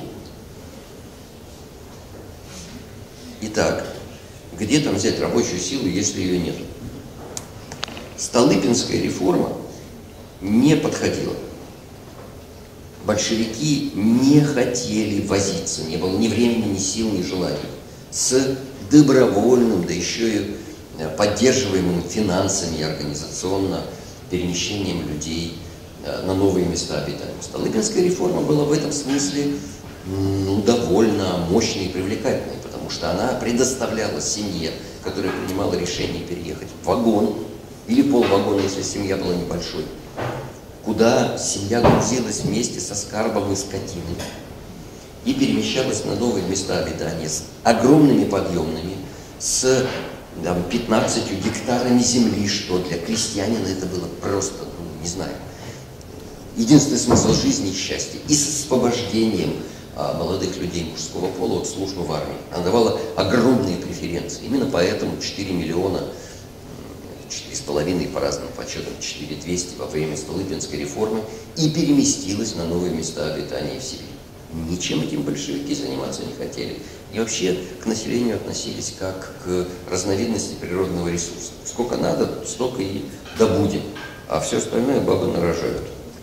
Итак, где там взять рабочую силу, если ее нет? Столыпинская реформа не подходила. Большевики не хотели возиться, не было ни времени, ни сил, ни желания с добровольным, да еще и поддерживаемым финансами и организационно перемещением людей на новые места обитания. Столыпинская реформа была в этом смысле довольно мощной и привлекательной, потому что она предоставляла семье, которая принимала решение переехать, вагон или полвагона, если семья была небольшой, куда семья грузилась вместе со скарбом и скотиной и перемещалась на новые места обитания с огромными подъемными, с 15 гектарами земли, что для крестьянина это было просто, не знаю, единственный смысл жизни и счастья, и с освобождением молодых людей мужского пола от службы в армии. Она давала огромные преференции. Именно поэтому 4 миллиона, 4,5 по разным подсчетам, 4200 во время Столыпинской реформы и переместилась на новые места обитания в Сибирь. Ничем этим большевики заниматься не хотели. И вообще к населению относились как к разновидности природного ресурса. Сколько надо, столько и добудем. А все остальное бабы нарожают.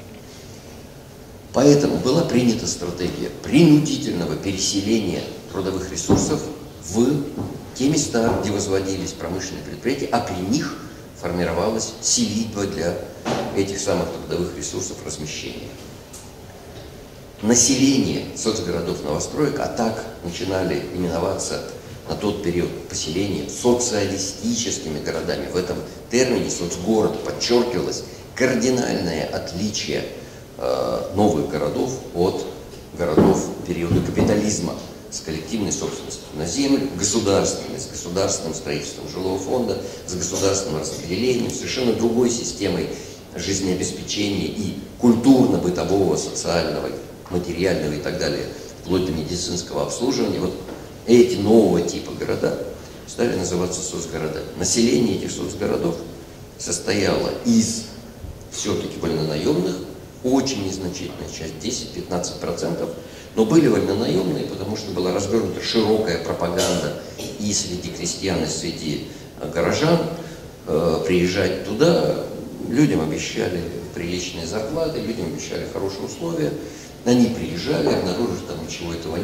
Поэтому была принята стратегия принудительного переселения трудовых ресурсов в те места, где возводились промышленные предприятия, а при них формировалась селитва для этих самых трудовых ресурсов размещения. Население соцгородов новостроек, а так начинали именоваться на тот период поселения социалистическими городами. В этом термине соцгород подчеркивалось кардинальное отличие новых городов от городов периода капитализма с коллективной собственностью на землю, государственной, с государственным строительством жилого фонда, с государственным распределением, совершенно другой системой жизнеобеспечения и культурно-бытового, социального, материального и так далее, вплоть до медицинского обслуживания. Вот эти нового типа города стали называться соцгородами. Население этих соцгородов состояло из все-таки вольнонаемных, очень незначительная часть, 10-15%, но были вольнонаемные, потому что была развернута широкая пропаганда и среди крестьян, и среди горожан. Приезжать туда людям обещали приличные зарплаты, людям обещали хорошие условия. Они приезжали, обнаружили, что там ничего этого нет,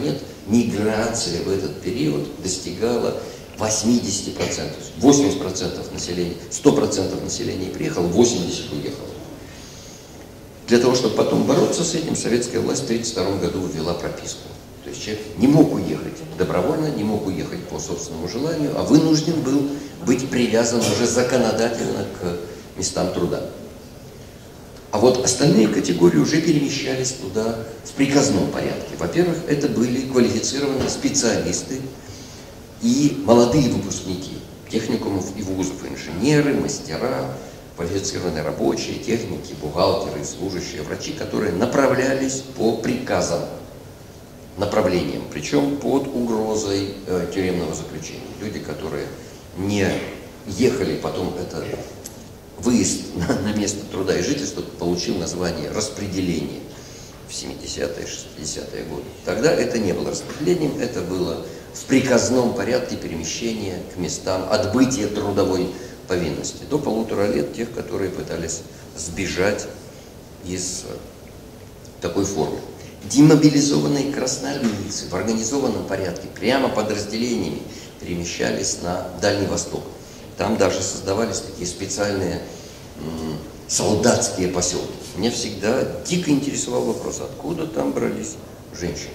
миграция в этот период достигала 80%. 80% населения, 100% населения приехало, 80% уехало. Для того, чтобы потом бороться с этим, советская власть в 1932 году ввела прописку. То есть человек не мог уехать добровольно, не мог уехать по собственному желанию, а вынужден был быть привязан уже законодательно к местам труда. А вот остальные категории уже перемещались туда в приказном порядке. Во-первых, это были квалифицированные специалисты и молодые выпускники техникумов и вузов, инженеры, мастера, квалифицированные рабочие, техники, бухгалтеры, служащие, врачи, которые направлялись по приказам, направлениям, причем под угрозой тюремного заключения. Люди, которые не ехали, потом это выезд на место труда и жительства получил название распределение в 70-е, 60-е годы. Тогда это не было распределением, это было в приказном порядке перемещение к местам отбытия трудовой повинности. До 1,5 лет тех, которые пытались сбежать из такой формы. Демобилизованные красноармейцы в организованном порядке, прямо подразделениями, перемещались на Дальний Восток. Там даже создавались такие специальные солдатские поселки. Меня всегда дико интересовал вопрос, откуда там брались женщины.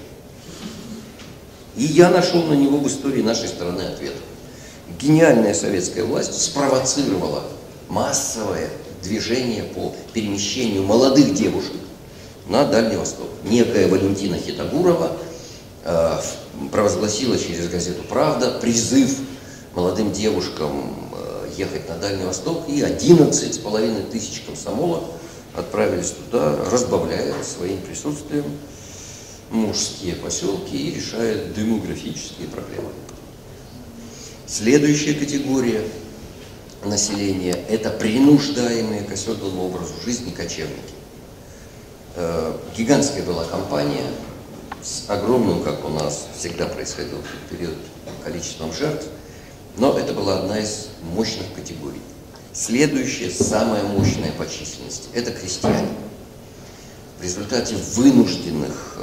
И я нашел на него в истории нашей страны ответ. Гениальная советская власть спровоцировала массовое движение по перемещению молодых девушек на Дальний Восток. Некая Валентина Хитогурова провозгласила через газету «Правда» призыв молодым девушкам ехать на Дальний Восток, и 11,5 тысяч комсомолов отправились туда, разбавляя своим присутствием мужские поселки и решая демографические проблемы. Следующая категория населения – это принуждаемые к оседлому образу жизни кочевники. Гигантская была кампания с огромным, как у нас всегда происходило в этот период, количеством жертв, но это была одна из мощных категорий. Следующая, самая мощная по численности – это крестьяне. В результате вынужденных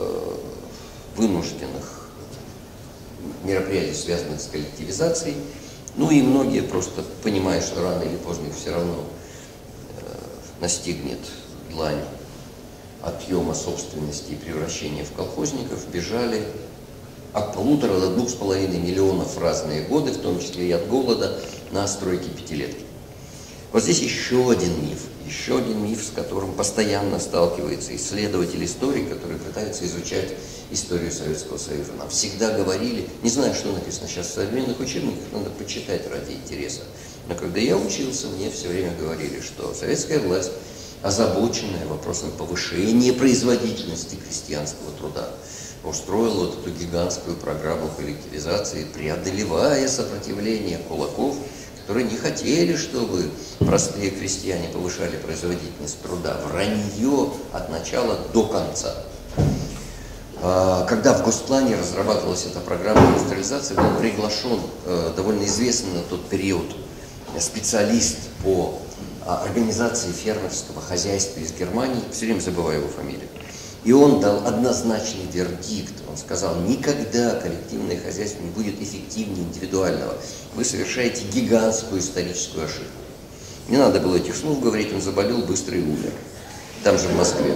мероприятий, связанных с коллективизацией, ну и многие просто понимая, что рано или поздно их все равно настигнет длань отъема собственности и превращения в колхозников, бежали от 1,5 до 2,5 миллионов в разные годы, в том числе и от голода, на стройки пятилетки. Вот здесь еще один миф, с которым постоянно сталкивается исследователь истории, который пытается изучать историю Советского Союза. Нам всегда говорили, не знаю, что написано сейчас в современных учебниках, надо почитать ради интереса, но когда я учился, мне все время говорили, что советская власть, озабоченная вопросом повышения производительности крестьянского труда, устроила вот эту гигантскую программу коллективизации, преодолевая сопротивление кулаков, которые не хотели, чтобы простые крестьяне повышали производительность труда. Вранье от начала до конца. Когда в Госплане разрабатывалась эта программа индустриализации, был приглашен довольно известный на тот период специалист по организации фермерского хозяйства из Германии, все время забываю его фамилию. И он дал однозначный вердикт. Он сказал, никогда коллективное хозяйство не будет эффективнее индивидуального. Вы совершаете гигантскую историческую ошибку. Не надо было этих слов говорить, он заболел быстро и умер. Там же в Москве.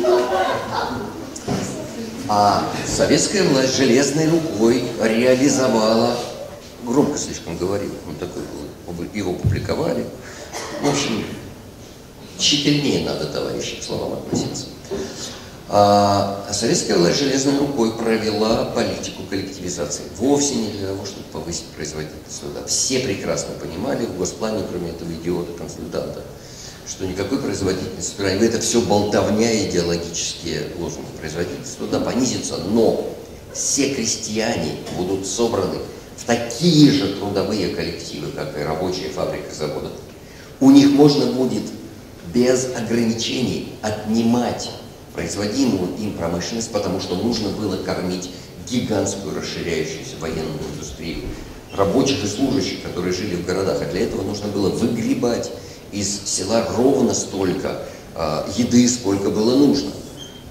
А советская власть железной рукой реализовала, громко слишком говорил, он такой был, его публиковали. В общем, тщательнее надо, товарищи, к словам относиться. А советская власть железной рукой провела политику коллективизации. Вовсе не для того, чтобы повысить производительность труда. Все прекрасно понимали в Госплане, кроме этого идиота-консультанта, что никакой производительности труда, это все болтовня и идеологические лозунги. Производительность труда понизится, но все крестьяне будут собраны в такие же трудовые коллективы, как и рабочие фабрик и заводы. У них можно будет без ограничений отнимать производимую им промышленность, потому что нужно было кормить гигантскую расширяющуюся военную индустрию рабочих и служащих, которые жили в городах. А для этого нужно было выгребать из села ровно столько еды, сколько было нужно.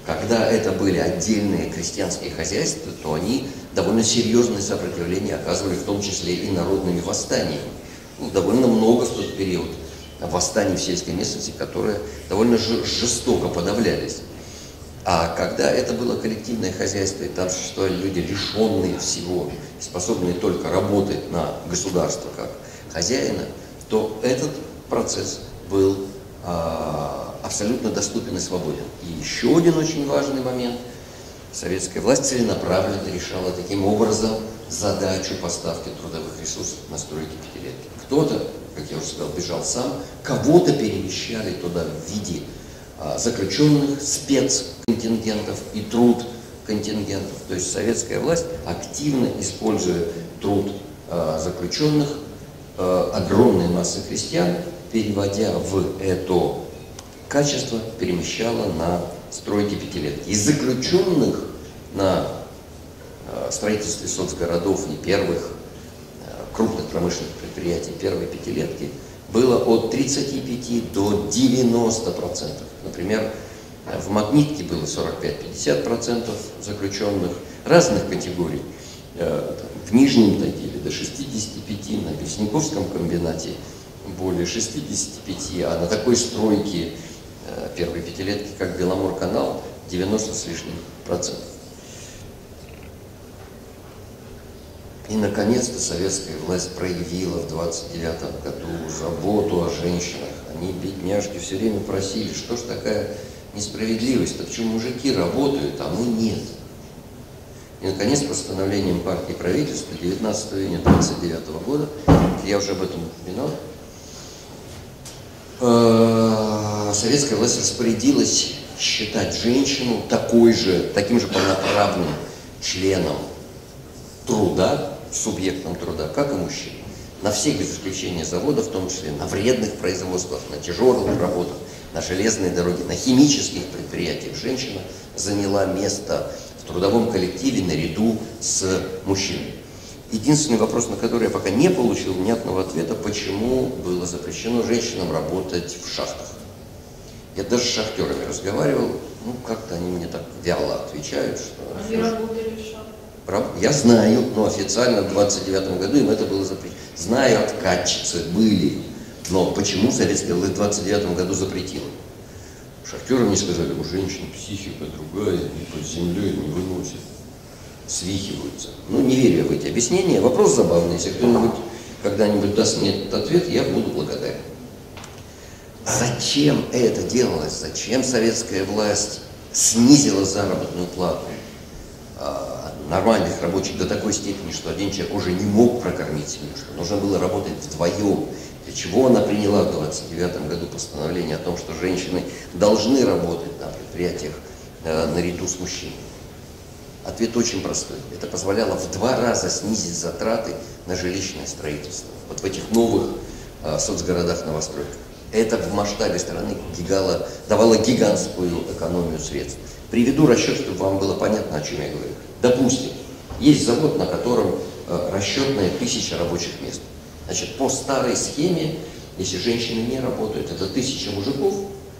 Когда это были отдельные крестьянские хозяйства, то они довольно серьезное сопротивление оказывали, в том числе и народными восстаниями. Ну, довольно много в тот период восстаний в сельской местности, которые довольно жестоко подавлялись. А когда это было коллективное хозяйство, и там существовали люди, лишенные всего, способные только работать на государство как хозяина, то этот процесс был абсолютно доступен и свободен. И еще один очень важный момент. Советская власть целенаправленно решала таким образом задачу поставки трудовых ресурсов на стройки пятилетки. Кто-то, как я уже сказал, бежал сам, кого-то перемещали туда в виде заключенных, спецконтингентов и труд контингентов. То есть советская власть, активно используя труд заключенных, огромные массы крестьян, переводя в это качество, перемещала на стройки пятилетки. Из заключенных на строительстве соцгородов и первых крупных промышленных предприятий первой пятилетки было от 35 до 90%. Например, в Магнитке было 45-50% заключенных разных категорий. В Нижнем Тагиле до 65%, на Бесниковском комбинате более 65%, а на такой стройке первой пятилетки, как Беломорканал, 90 с лишним процентов. И, наконец-то, советская власть проявила в 1929 году заботу о женщинах. Они, бедняжки, все время просили, что ж такая несправедливость-то, почему мужики работают, а мы нет. И, наконец, постановлением партии и правительства 19 июня 1929 года, я уже об этом упоминал, советская власть распорядилась считать женщину таким же полноправным членом труда, субъектом труда, как и мужчин. На всех без исключения заводов, в том числе на вредных производствах, на тяжелых работах, на железной дороге, на химических предприятиях женщина заняла место в трудовом коллективе наряду с мужчиной. Единственный вопрос, на который я пока не получил внятного ответа, почему было запрещено женщинам работать в шахтах. Я даже с шахтерами разговаривал, как-то они мне так вяло отвечают, что... Они работали в шахтах. Я знаю, но официально в 1929 году им это было запрещено. Знаю, откатчицы были, но почему советская власть в 1929 году запретила? Шахтеры мне сказали, у женщин психика другая, и под землей не выносят, свихиваются. Не верю я в эти объяснения. Вопрос забавный. Если кто-нибудь когда-нибудь даст мне этот ответ, я буду благодарен. Зачем это делалось? Зачем советская власть снизила заработную плату нормальных рабочих до такой степени, что один человек уже не мог прокормить семью, что нужно было работать вдвоем? Для чего она приняла в 1929 году постановление о том, что женщины должны работать на предприятиях наряду с мужчинами? Ответ очень простой. Это позволяло в 2 раза снизить затраты на жилищное строительство. Вот в этих новых соцгородах-новостройках. Это в масштабе страны давало гигантскую экономию средств. Приведу расчет, чтобы вам было понятно, о чем я говорю. Допустим, есть завод, на котором расчетная 1000 рабочих мест. Значит, по старой схеме, если женщины не работают, это 1000 мужиков,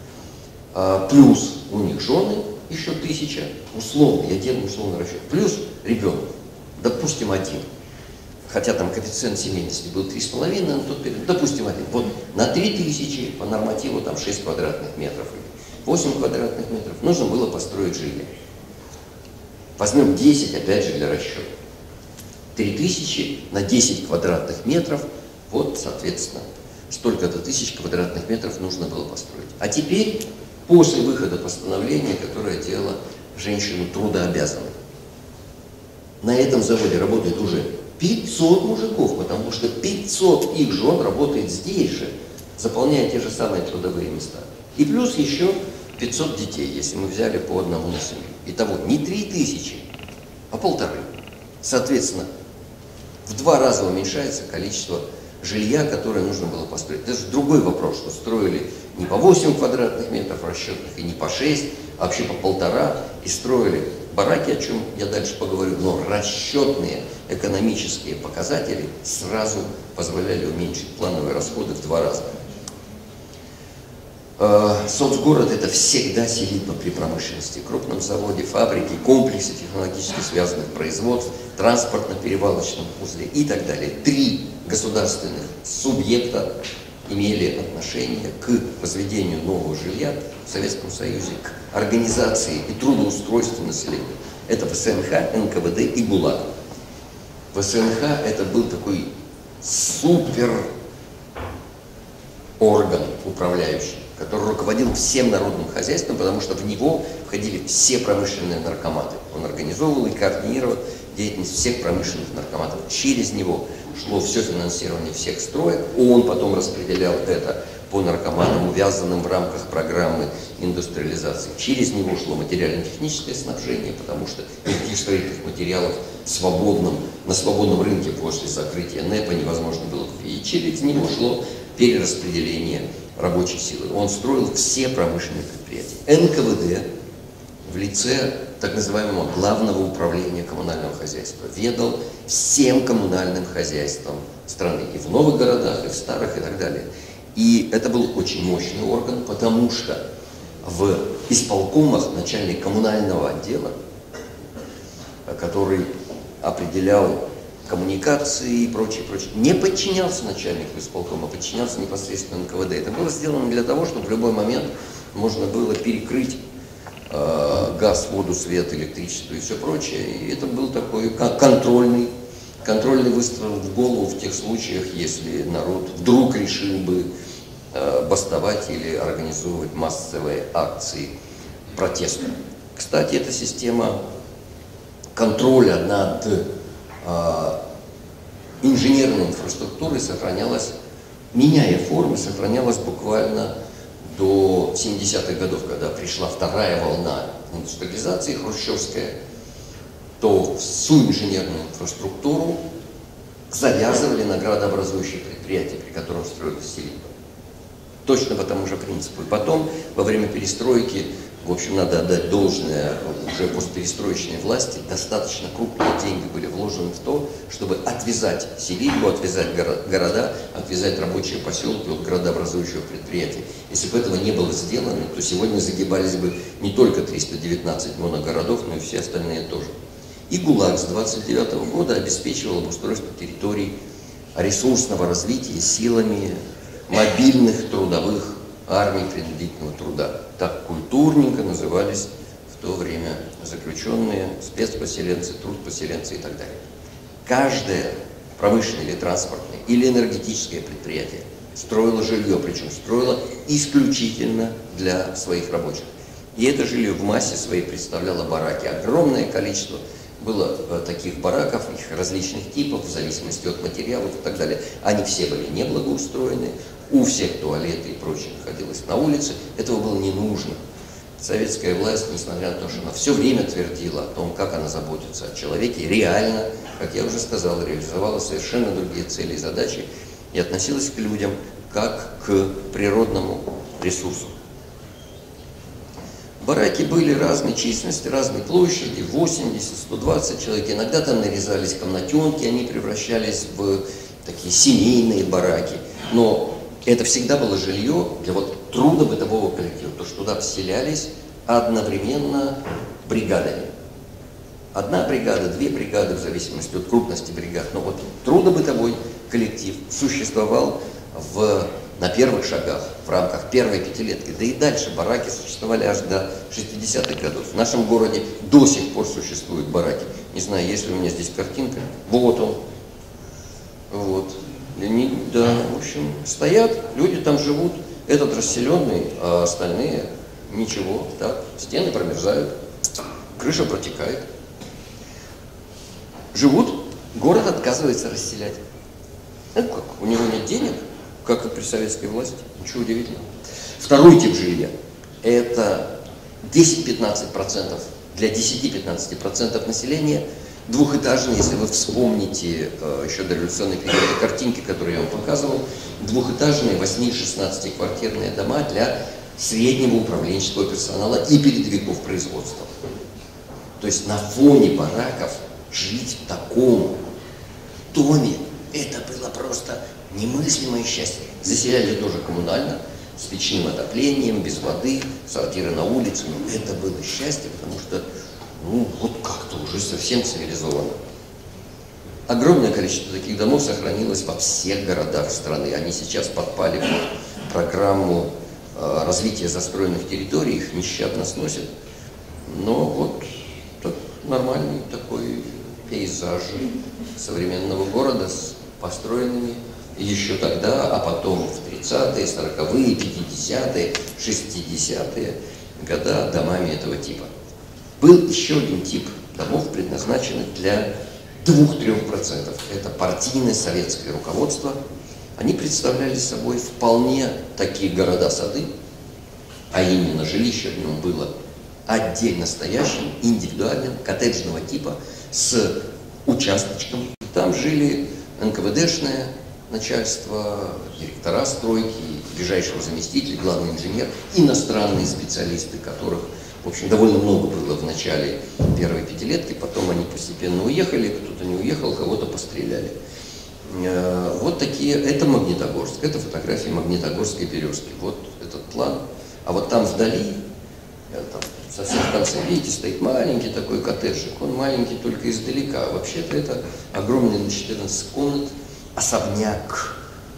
плюс у них жены еще 1000, условно, я делаю условный расчет, плюс ребенок, допустим, 1. Хотя там коэффициент семейности был 3,5 на тот период, допустим, 1. Вот на 3000 по нормативу там 6 квадратных метров, 8 квадратных метров нужно было построить жилье. Возьмем 10, опять же, для расчета. 3000 на 10 квадратных метров, вот, соответственно, столько-то тысяч квадратных метров нужно было построить. А теперь, после выхода постановления, которое делало женщину трудообязанной, на этом заводе работает уже 500 мужиков, потому что 500 их жен работает здесь же, заполняя те же самые трудовые места. И плюс еще 500 детей, если мы взяли по одному на семью. Итого не 3000, а 1,5. Соответственно, в 2 раза уменьшается количество жилья, которое нужно было построить. Это же другой вопрос, что строили не по 8 квадратных метров расчетных и не по 6, а вообще по 1,5, и строили бараки, о чем я дальше поговорю, но расчетные экономические показатели сразу позволяли уменьшить плановые расходы в 2 раза. Соцгород – это всегда селитба при промышленности, крупном заводе, фабрике, комплексе технологически связанных производств, транспортно-перевалочном узле и так далее. 3 государственных субъекта имели отношение к возведению нового жилья в Советском Союзе, к организации и трудоустройству населения. Это ВСНХ, НКВД и ГУЛАГ. ВСНХ – это был такой супер орган управляющий, который руководил всем народным хозяйством, потому что в него входили все промышленные наркоматы. Он организовывал и координировал деятельность всех промышленных наркоматов. Через него шло все финансирование всех строек, он потом распределял это по наркоманам, увязанным в рамках программы индустриализации. Через него шло материально-техническое снабжение, потому что никаких строительных материалов на свободном рынке после закрытия НЭПа невозможно было купить. И через него шло перераспределение рабочей силы. Он строил все промышленные предприятия. НКВД в лице так называемого главного управления коммунального хозяйства ведал всем коммунальным хозяйством страны. И в новых городах, и в старых, и так далее. И это был очень мощный орган, потому что в исполкомах начальник коммунального отдела, который определял коммуникации и прочее, не подчинялся начальнику исполкома, подчинялся непосредственно НКВД. Это было сделано для того, чтобы в любой момент можно было перекрыть газ, воду, свет, электричество и все прочее. И это был такой контрольный выстрел в голову в тех случаях, если народ вдруг решил бы бастовать или организовывать массовые акции протеста. Кстати, эта система контроля над инженерной инфраструктурой сохранялась, меняя формы, сохранялась буквально до 70-х годов, когда пришла вторая волна индустриализации хрущевская, то всю инженерную инфраструктуру завязывали на градообразующие предприятия, при котором строилась селитба. Точно по тому же принципу. И потом, во время перестройки, в общем, надо отдать должное, уже постперестроечной власти достаточно крупные деньги были вложены в то, чтобы отвязать селитбу, отвязать города, отвязать рабочие поселки от градообразующего предприятия. Если бы этого не было сделано, то сегодня загибались бы не только 319 моногородов, но и все остальные тоже. И ГУЛАГ с 1929 года обеспечивал обустройство территорий ресурсного развития силами мобильных трудовых армий принудительного труда. Так культурненько назывались в то время заключенные, спецпоселенцы, трудпоселенцы и так далее. Каждое промышленное или транспортное или энергетическое предприятие строило жилье, причем строило исключительно для своих рабочих. И это жилье в массе своей представляло бараки. Огромное количество было таких бараков, их различных типов, в зависимости от материалов и так далее. Они все были неблагоустроены, у всех туалеты и прочее находилось на улице. Этого было не нужно. Советская власть, несмотря на то, что она все время твердила о том, как она заботится о человеке, реально, как я уже сказал, реализовала совершенно другие цели и задачи и относилась к людям как к природному ресурсу. Бараки были разной численности, разной площади, 80, 120 человек. Иногда там нарезались комнатенки, они превращались в такие семейные бараки. Но это всегда было жилье для трудобытового коллектива, то, что туда вселялись одновременно бригадами. Одна бригада, 2 бригады, в зависимости от крупности бригад. Но трудобытовой коллектив существовал на первых шагах, в рамках первой пятилетки, да и дальше бараки существовали аж до 60-х годов. В нашем городе до сих пор существуют бараки. Не знаю, есть ли у меня здесь картинка. Вот он. Вот. Они, да, в общем, стоят, люди там живут. Этот расселенный, а остальные ничего. Так, стены промерзают, крыша протекает. Живут, город отказывается расселять. Ну как, у него нет денег, как и при советской власти, ничего удивительного. Второй тип жилья – это 10-15%, для 10-15% населения двухэтажные, если вы вспомните еще дореволюционные периоды картинки, которые я вам показывал, двухэтажные 8-16 квартирные дома для среднего управленческого персонала и передовиков производства. То есть на фоне бараков жить в таком доме, это было просто немыслимое счастье. Заселяли тоже коммунально, с печным отоплением, без воды, сортиры на улице. Но это было счастье, потому что, ну, вот как-то уже совсем цивилизованно. Огромное количество таких домов сохранилось во всех городах страны. Они сейчас подпали под программу развития застроенных территорий, их нещадно сносят. Но вот так, нормальный такой пейзаж современного города с построенными еще тогда, а потом в 30-е, 40-е, 50-е, 60-е года домами этого типа. Был еще один тип домов, предназначенных для 2-3%. Это партийное советское руководство. Они представляли собой вполне такие города-сады, а именно жилище в нем было отдельно стоящим, индивидуальным, коттеджного типа, с участочком. Там жили НКВДшное начальство, директора стройки, ближайшего заместителя, главный инженер, иностранные специалисты, которых, в общем, довольно много было в начале первой пятилетки, потом они постепенно уехали, кто-то не уехал, кого-то постреляли. Вот такие, это Магнитогорск, это фотографии Магнитогорской Березки, вот этот план. А вот там вдали, там, совсем в конце, видите, стоит маленький такой коттеджик, он маленький только издалека. Вообще-то это огромный на 14 комнат особняк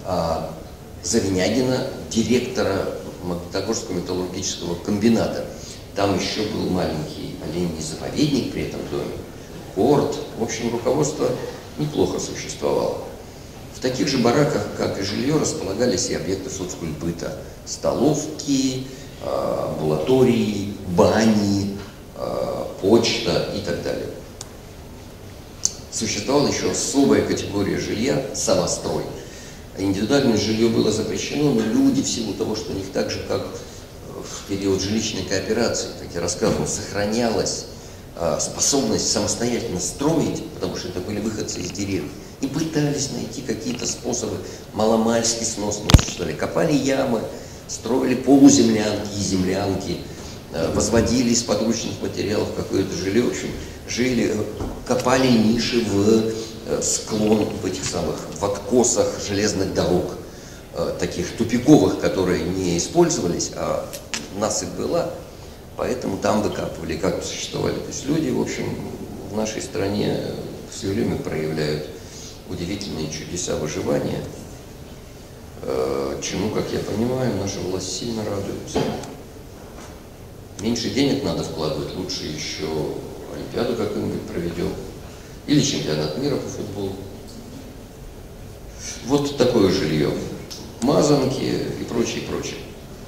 Завинягина, директора Магнитогорского металлургического комбината. Там еще был маленький оленей заповедник при этом доме, город. В общем, руководство неплохо существовало. В таких же бараках, как и жилье, располагались и объекты соцкультбыта. Столовки, амбулатории, бани, почта и так далее. Существовала еще особая категория жилья – самострой. Индивидуальное жилье было запрещено, но люди, в силу того, что у них так же, как в период жилищной кооперации, как я рассказывал, сохранялась способность самостоятельно строить, потому что это были выходцы из деревни, и пытались найти какие-то способы маломальски сносно существовали. Копали ямы, строили полуземлянки и землянки, возводили из подручных материалов какое-то жилье, в общем, жили, копали ниши в склон, в этих самых, в откосах железных дорог, таких тупиковых, которые не использовались, а насыпь была, поэтому там выкапывали, как существовали. То есть люди, в общем, в нашей стране все время проявляют удивительные чудеса выживания, чему, как я понимаю, наша власть сильно радуется. Меньше денег надо вкладывать, лучше еще Олимпиаду какую-нибудь проведем. Или чемпионат мира по футболу. Вот такое жилье. Мазанки и прочее, прочее.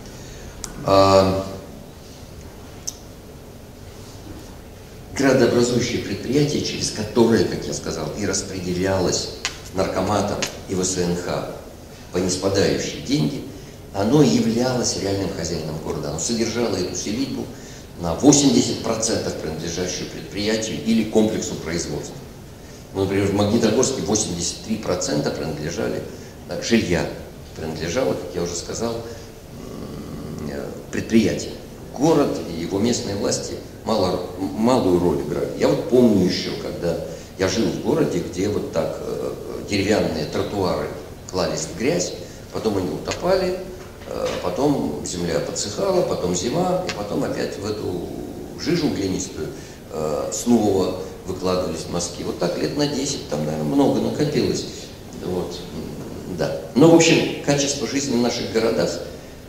Градообразующее предприятие, через которое, как я сказал, и распределялось наркоматам и ВСНХ по неспадающие деньги, оно являлось реальным хозяином города. Оно содержало эту селитбу на 80% принадлежащую предприятию или комплексу производства. Ну, например, в Магнитогорске 83% принадлежали жилья, принадлежало, как я уже сказал, предприятию. Город и его местные власти малую роль играли. Я вот помню еще, когда я жил в городе, где вот так деревянные тротуары клались в грязь, потом они утопали, потом земля подсыхала, потом зима, и потом опять в эту жижу глинистую снова выкладывались мазки. Вот так лет на 10, там, наверное, много накопилось. Вот, да. Но, в общем, качество жизни в наших городах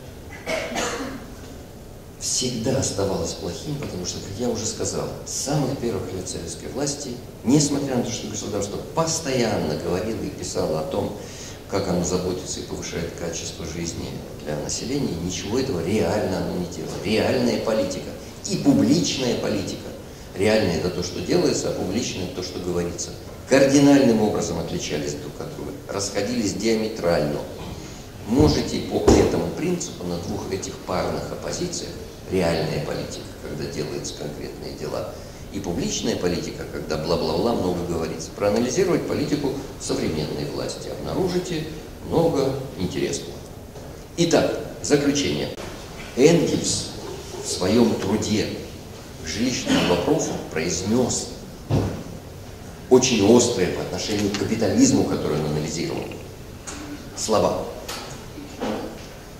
всегда оставалось плохим, потому что, как я уже сказал, с самых первых лет советской власти, несмотря на то, что государство постоянно говорило и писало о том, как оно заботится и повышает качество жизни для населения, ничего этого реально оно не делало. Реальная политика и публичная политика. Реальное – это то, что делается, а публичное – то, что говорится. Кардинальным образом отличались друг от друга, расходились диаметрально. Можете по этому принципу на двух этих парных оппозициях, реальная политика, когда делаются конкретные дела, и публичная политика, когда бла-бла-бла много говорится, проанализировать политику современной власти, обнаружите много интересного. Итак, заключение. Энгельс в своем труде к жилищному вопросу произнес очень острые по отношению к капитализму, который он анализировал, слова.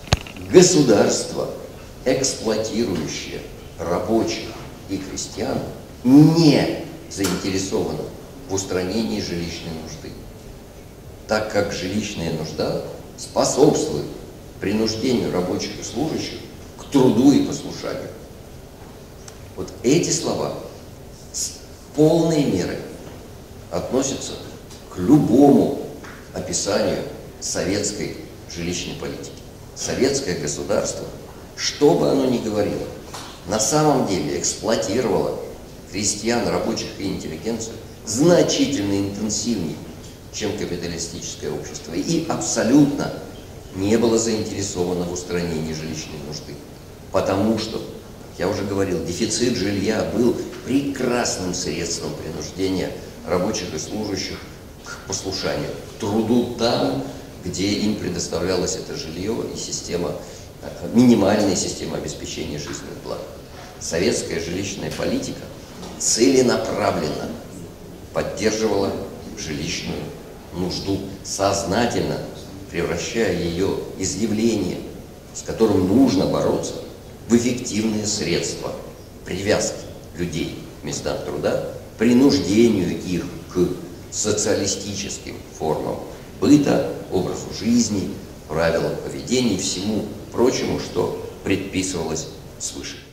Государство, эксплуатирующее рабочих и крестьян, не заинтересовано в устранении жилищной нужды, так как жилищная нужда способствует принуждению рабочих и служащих к труду и послушанию. Вот эти слова с полной мерой относятся к любому описанию советской жилищной политики. Советское государство, что бы оно ни говорило, на самом деле эксплуатировало крестьян, рабочих и интеллигенцию значительно интенсивнее, чем капиталистическое общество, и абсолютно не было заинтересовано в устранении жилищной нужды. Потому что, как я уже говорил, дефицит жилья был прекрасным средством принуждения рабочих и служащих к послушанию, к труду там, где им предоставлялось это жилье и система, минимальная система обеспечения жизненных благ. Советская жилищная политика целенаправленно поддерживала жилищную нужду, сознательно превращая ее из явления, с которым нужно бороться, в эффективные средства привязки людей к местам труда, принуждению их к социалистическим формам быта, образу жизни, правилам поведения и всему прочему, что предписывалось свыше.